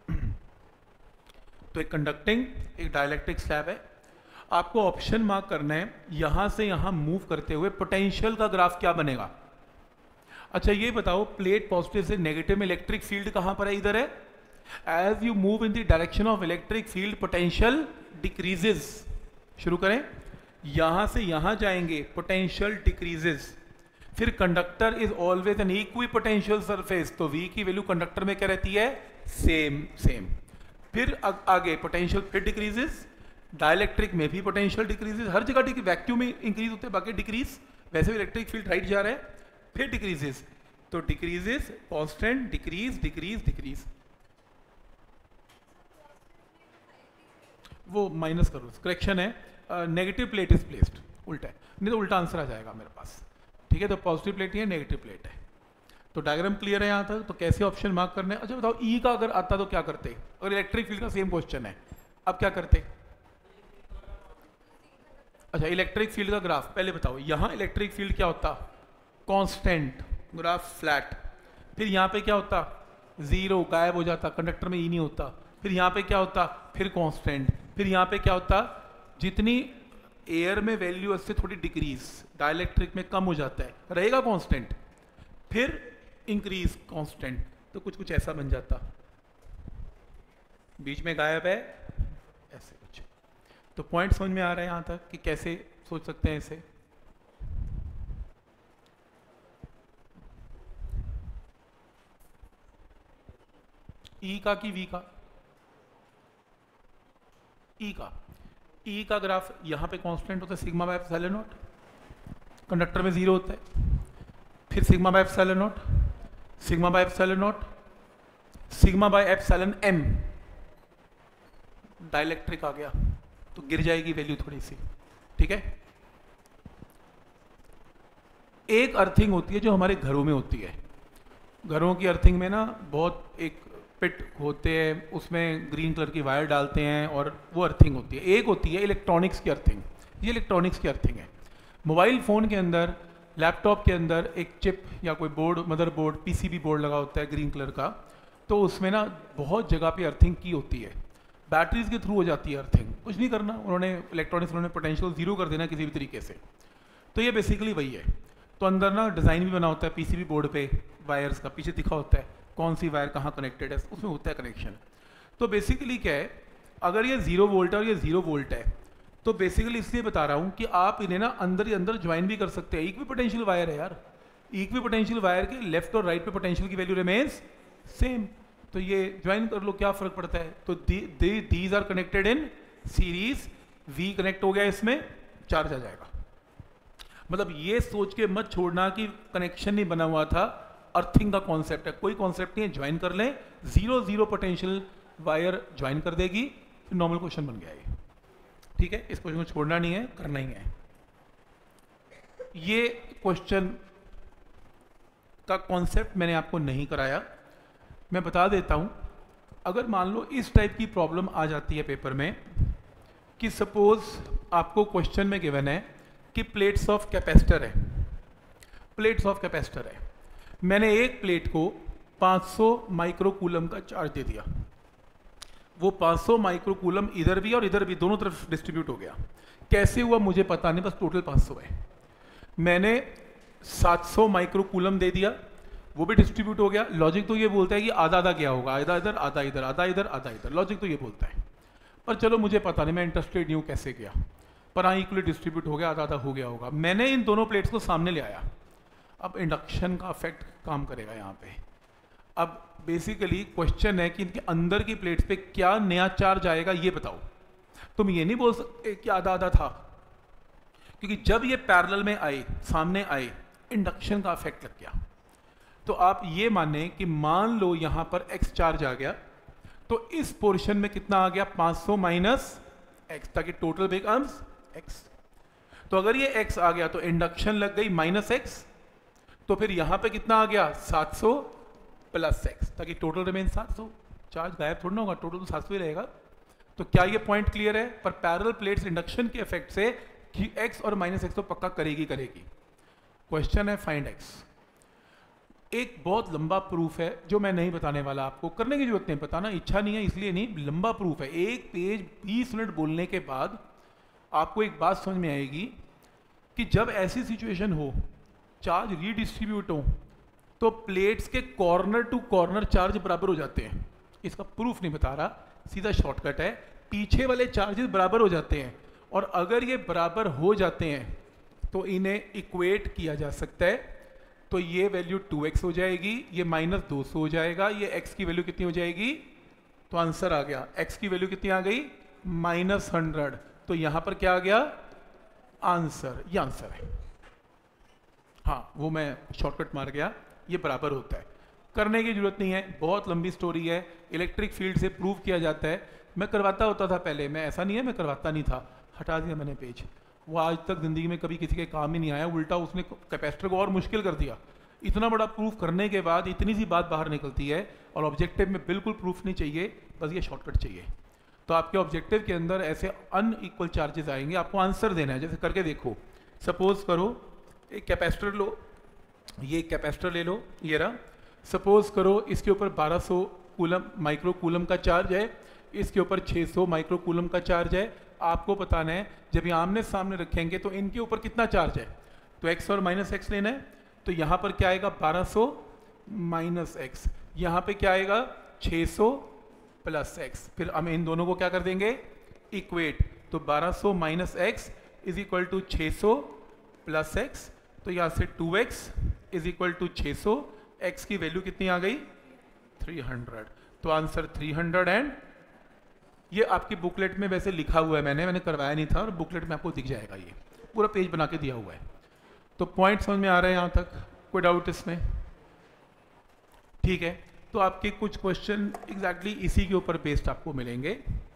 तो एक कंडक्टिंग, एक डाइलेक्ट्रिक स्लैब है। आपको ऑप्शन मार्क करना है, यहां से यहां मूव करते हुए पोटेंशियल का ग्राफ क्या बनेगा। अच्छा ये बताओ, प्लेट पॉजिटिव से नेगेटिव में इलेक्ट्रिक फील्ड कहां पर है, इधर है। As you move in the direction of electric field, potential decreases। शुरू करें, यहां से यहां जाएंगे, potential decreases। फिर conductor is always an equipotential surface, तो V की वैल्यू कंडक्टर में क्या रहती है, सेम सेम। फिर आगे पोटेंशियल फिर डिक्रीजेस, डाइलेक्ट्रिक में भी पोटेंशियल डिक्रीजेस, हर जगह वैक्यूम में इंक्रीज होते हैं, बाकी डिक्रीज, वैसे भी इलेक्ट्रिक फील्ड राइट जा रहा है, फिर डिक्रीजेस, तो decreases, constant, decrease decrease decrease, वो माइनस करो, करेक्शन है, नेगेटिव प्लेट इज प्लेस्ड, उल्टा है, नहीं तो उल्टा आंसर आ जाएगा मेरे पास। ठीक है, तो पॉजिटिव प्लेट ही है, नेगेटिव प्लेट है। तो डायग्राम क्लियर है यहाँ तक, तो कैसे ऑप्शन मार्क करने हैं। अच्छा बताओ, ई का अगर आता तो क्या करते, अगर इलेक्ट्रिक फील्ड का सेम क्वेश्चन है, अब क्या करते। अच्छा इलेक्ट्रिक फील्ड का ग्राफ पहले बताओ, यहाँ इलेक्ट्रिक फील्ड क्या होता, कांस्टेंट, ग्राफ फ्लैट। फिर यहाँ पे क्या होता, जीरो, गायब हो जाता, कंडक्टर में ई नहीं होता। फिर यहाँ पे क्या होता, फिर कांस्टेंट। फिर यहाँ पे क्या होता, जितनी एयर में वैल्यू उससे थोड़ी डिक्रीज, डाइलेक्ट्रिक में कम हो जाता है, रहेगा कांस्टेंट, फिर इंक्रीज कांस्टेंट, तो कुछ कुछ ऐसा बन जाता, बीच में गायब है, ऐसे कुछ। तो पॉइंट समझ में आ रहा है यहाँ तक कि कैसे सोच सकते हैं इसे। ई का कि वी का, ई का, ई का ग्राफ यहाँ पे कांस्टेंट होता है, sigma by epsilon naught, conductor में जीरो होता है, फिर sigma by epsilon naught, sigma by epsilon naught, sigma by epsilon M, dielectric आ गया, तो गिर जाएगी वैल्यू थोड़ी सी। ठीक है, एक अर्थिंग होती है जो हमारे घरों में होती है, घरों की अर्थिंग में ना बहुत एक पिट होते हैं, उसमें ग्रीन कलर की वायर डालते हैं और वो अर्थिंग होती है। एक होती है इलेक्ट्रॉनिक्स की अर्थिंग, ये इलेक्ट्रॉनिक्स की अर्थिंग है। मोबाइल फ़ोन के अंदर, लैपटॉप के अंदर एक चिप या कोई बोर्ड, मदरबोर्ड, पीसीबी बोर्ड लगा होता है ग्रीन कलर का, तो उसमें ना बहुत जगह पे अर्थिंग की होती है, बैटरीज के थ्रू हो जाती है अर्थिंग। कुछ नहीं करना उन्होंने, इलेक्ट्रॉनिक्स उन्होंने पोटेंशियल जीरो कर देना किसी भी तरीके से। तो ये बेसिकली वही है। तो अंदर ना डिज़ाइन भी बना होता है पीसीबी बोर्ड पे, वायर्स का पीछे दिखा होता है कौन सी वायर कहाँ कनेक्टेड है, उसमें होता है कनेक्शन। तो बेसिकली क्या है, अगर ये जीरो वोल्ट है और ये जीरो वोल्ट है, तो बेसिकली इसलिए बता रहा हूँ कि आप इन्हें ना अंदर ही अंदर ज्वाइन भी कर सकते हैं। इक्वी पोटेंशियल वायर है यार, इक्वी पोटेंशियल वायर के लेफ्ट और राइट पे पोटेंशियल की वैल्यू रिमेन्स सेम, तो ये ज्वाइन कर लो, क्या फर्क पड़ता है। तो these are connected in series, we connect हो गया, इसमें चार्ज आ जाएगा। मतलब ये सोच के मत छोड़ना कि कनेक्शन नहीं बना हुआ था, अर्थिंग का कॉन्सेप्ट है, कोई कॉन्सेप्ट नहीं है, ज्वाइन कर लें, zero zero potential wire join कर देगी, फिर नॉर्मल क्वेश्चन बन गया ये। ठीक है, इस क्वेश्चन को छोड़ना नहीं है, करना ही है। ये क्वेश्चन का कॉन्सेप्ट मैंने आपको नहीं कराया, मैं बता देता हूं। अगर मान लो इस टाइप की प्रॉब्लम आ जाती है पेपर में कि सपोज आपको क्वेश्चन में गिवन है कि प्लेट्स ऑफ कैपेसिटर है, प्लेट्स ऑफ कैपेसिटर है, मैंने एक प्लेट को पाँच सौ माइक्रोकूलम का चार्ज दे दिया, वो पाँच सौ माइक्रोकूलम इधर भी और इधर भी दोनों तरफ डिस्ट्रीब्यूट हो गया। कैसे हुआ मुझे पता नहीं, बस टोटल पाँच सौ है। मैंने सात सौ माइक्रोकूलम दे दिया, वो भी डिस्ट्रीब्यूट हो गया। लॉजिक तो ये बोलता है कि आधा आधा क्या होगा, आधा इधर आधा इधर आधा इधर आधा इधर, लॉजिक तो ये बोलता है। पर चलो मुझे पता नहीं, मैं इंटरेस्टेड नहीं हूँ कैसे गया, पर हाँ इक्वली डिस्ट्रीब्यूट हो गया, आधा आधा हो गया होगा। मैंने इन दोनों प्लेट्स को सामने ले आया, अब इंडक्शन का इफेक्ट काम करेगा यहाँ पे। अब बेसिकली क्वेश्चन है कि इनके अंदर की प्लेट्स पे क्या नया चार्ज आएगा ये बताओ। तुम ये नहीं बोल सकते कि आधा आधा था, क्योंकि जब ये पैरेलल में आए, सामने आए, इंडक्शन का इफेक्ट लग गया। तो आप ये माने कि मान लो यहां पर x चार्ज आ गया, तो इस पोर्शन में कितना आ गया, पाँच सौ माइनस एक्स, ताकि टोटल बिकम्स x। तो अगर ये x आ गया तो इंडक्शन लग गई माइनस एक्स, तो फिर यहां पे कितना आ गया, सात सौ प्लस एक्स, ताकि टोटल रिमेन सात सौ। चार्ज गायब थोड़ा ना होगा, टोटल तो सात सौ ही रहेगा। तो क्या ये पॉइंट क्लियर है? पर पैरेलल प्लेट्स इंडक्शन के इफेक्ट से कि x और माइनस एक्स तो पक्का करेगी करेगी। क्वेश्चन है फाइंड x। एक बहुत लंबा प्रूफ है जो मैं नहीं बताने वाला, आपको करने की जरूरत नहीं, बताना इच्छा नहीं है इसलिए नहीं, लंबा प्रूफ है। एक पेज बीस मिनट बोलने के बाद आपको एक बात समझ में आएगी कि जब ऐसी सिचुएशन हो, चार्ज रीडिस्ट्रीब्यूट हो, तो प्लेट्स के कॉर्नर टू कॉर्नर चार्ज बराबर हो जाते हैं। इसका प्रूफ नहीं बता रहा, सीधा शॉर्टकट है, पीछे वाले चार्जेस बराबर हो जाते हैं, और अगर ये बराबर हो जाते हैं तो इन्हें इक्वेट किया जा सकता है। तो ये वैल्यू टू एक्स हो जाएगी, ये माइनस दो सौ हो जाएगा, ये x की वैल्यू कितनी हो जाएगी, तो आंसर आ गया, x की वैल्यू कितनी आ गई, माइनस हंड्रेड। तो यहां पर क्या आ गया, आंसर, ये आंसर है। हाँ वो मैं शॉर्टकट मार गया, ये बराबर होता है, करने की जरूरत नहीं है, बहुत लंबी स्टोरी है, इलेक्ट्रिक फील्ड से प्रूव किया जाता है। मैं करवाता होता था पहले, मैं ऐसा नहीं है मैं करवाता नहीं था, हटा दिया मैंने पेज, वो आज तक जिंदगी में कभी किसी के काम ही नहीं आया, उल्टा उसने कैपेसिटर को और मुश्किल कर दिया। इतना बड़ा प्रूफ करने के बाद इतनी सी बात बाहर निकलती है, और ऑब्जेक्टिव में बिल्कुल प्रूफ नहीं चाहिए, बस ये शॉर्टकट चाहिए। तो आपके ऑब्जेक्टिव के अंदर ऐसे अनइक्वल चार्जेस आएंगे, आपको आंसर देना है। जैसे करके देखो, सपोज करो एक कैपेसिटर लो, ये कैपेसिटर ले लो, ये रहा, सपोज करो इसके ऊपर बारह सौ कूलम माइक्रो कूलम का चार्ज है, इसके ऊपर छह सौ माइक्रो कूलम का चार्ज है। आपको बताना है जब ये आमने सामने रखेंगे तो इनके ऊपर कितना चार्ज है, तो x और माइनस एक्स लेना है। तो यहाँ पर क्या आएगा, बारह सौ माइनस एक्स, यहाँ पे क्या आएगा, छह सौ प्लस एक्स। फिर हम इन दोनों को क्या कर देंगे, इक्वेट। तो बारह सौ minus x is equal to छह सौ प्लस एक्स, तो यहाँ से two x is equal to छह सौ, एक्स की वैल्यू कितनी आ गई, तीन सौ। तो आंसर तीन सौ एंड, ये आपकी बुकलेट में वैसे लिखा हुआ है, मैंने मैंने करवाया नहीं था, और बुकलेट में आपको दिख जाएगा, ये पूरा पेज बना के दिया हुआ है। तो पॉइंट समझ में आ रहा है यहाँ तक, कोई डाउट इसमें? ठीक है, तो आपके कुछ क्वेश्चन एग्जैक्टली इसी के ऊपर बेस्ड आपको मिलेंगे।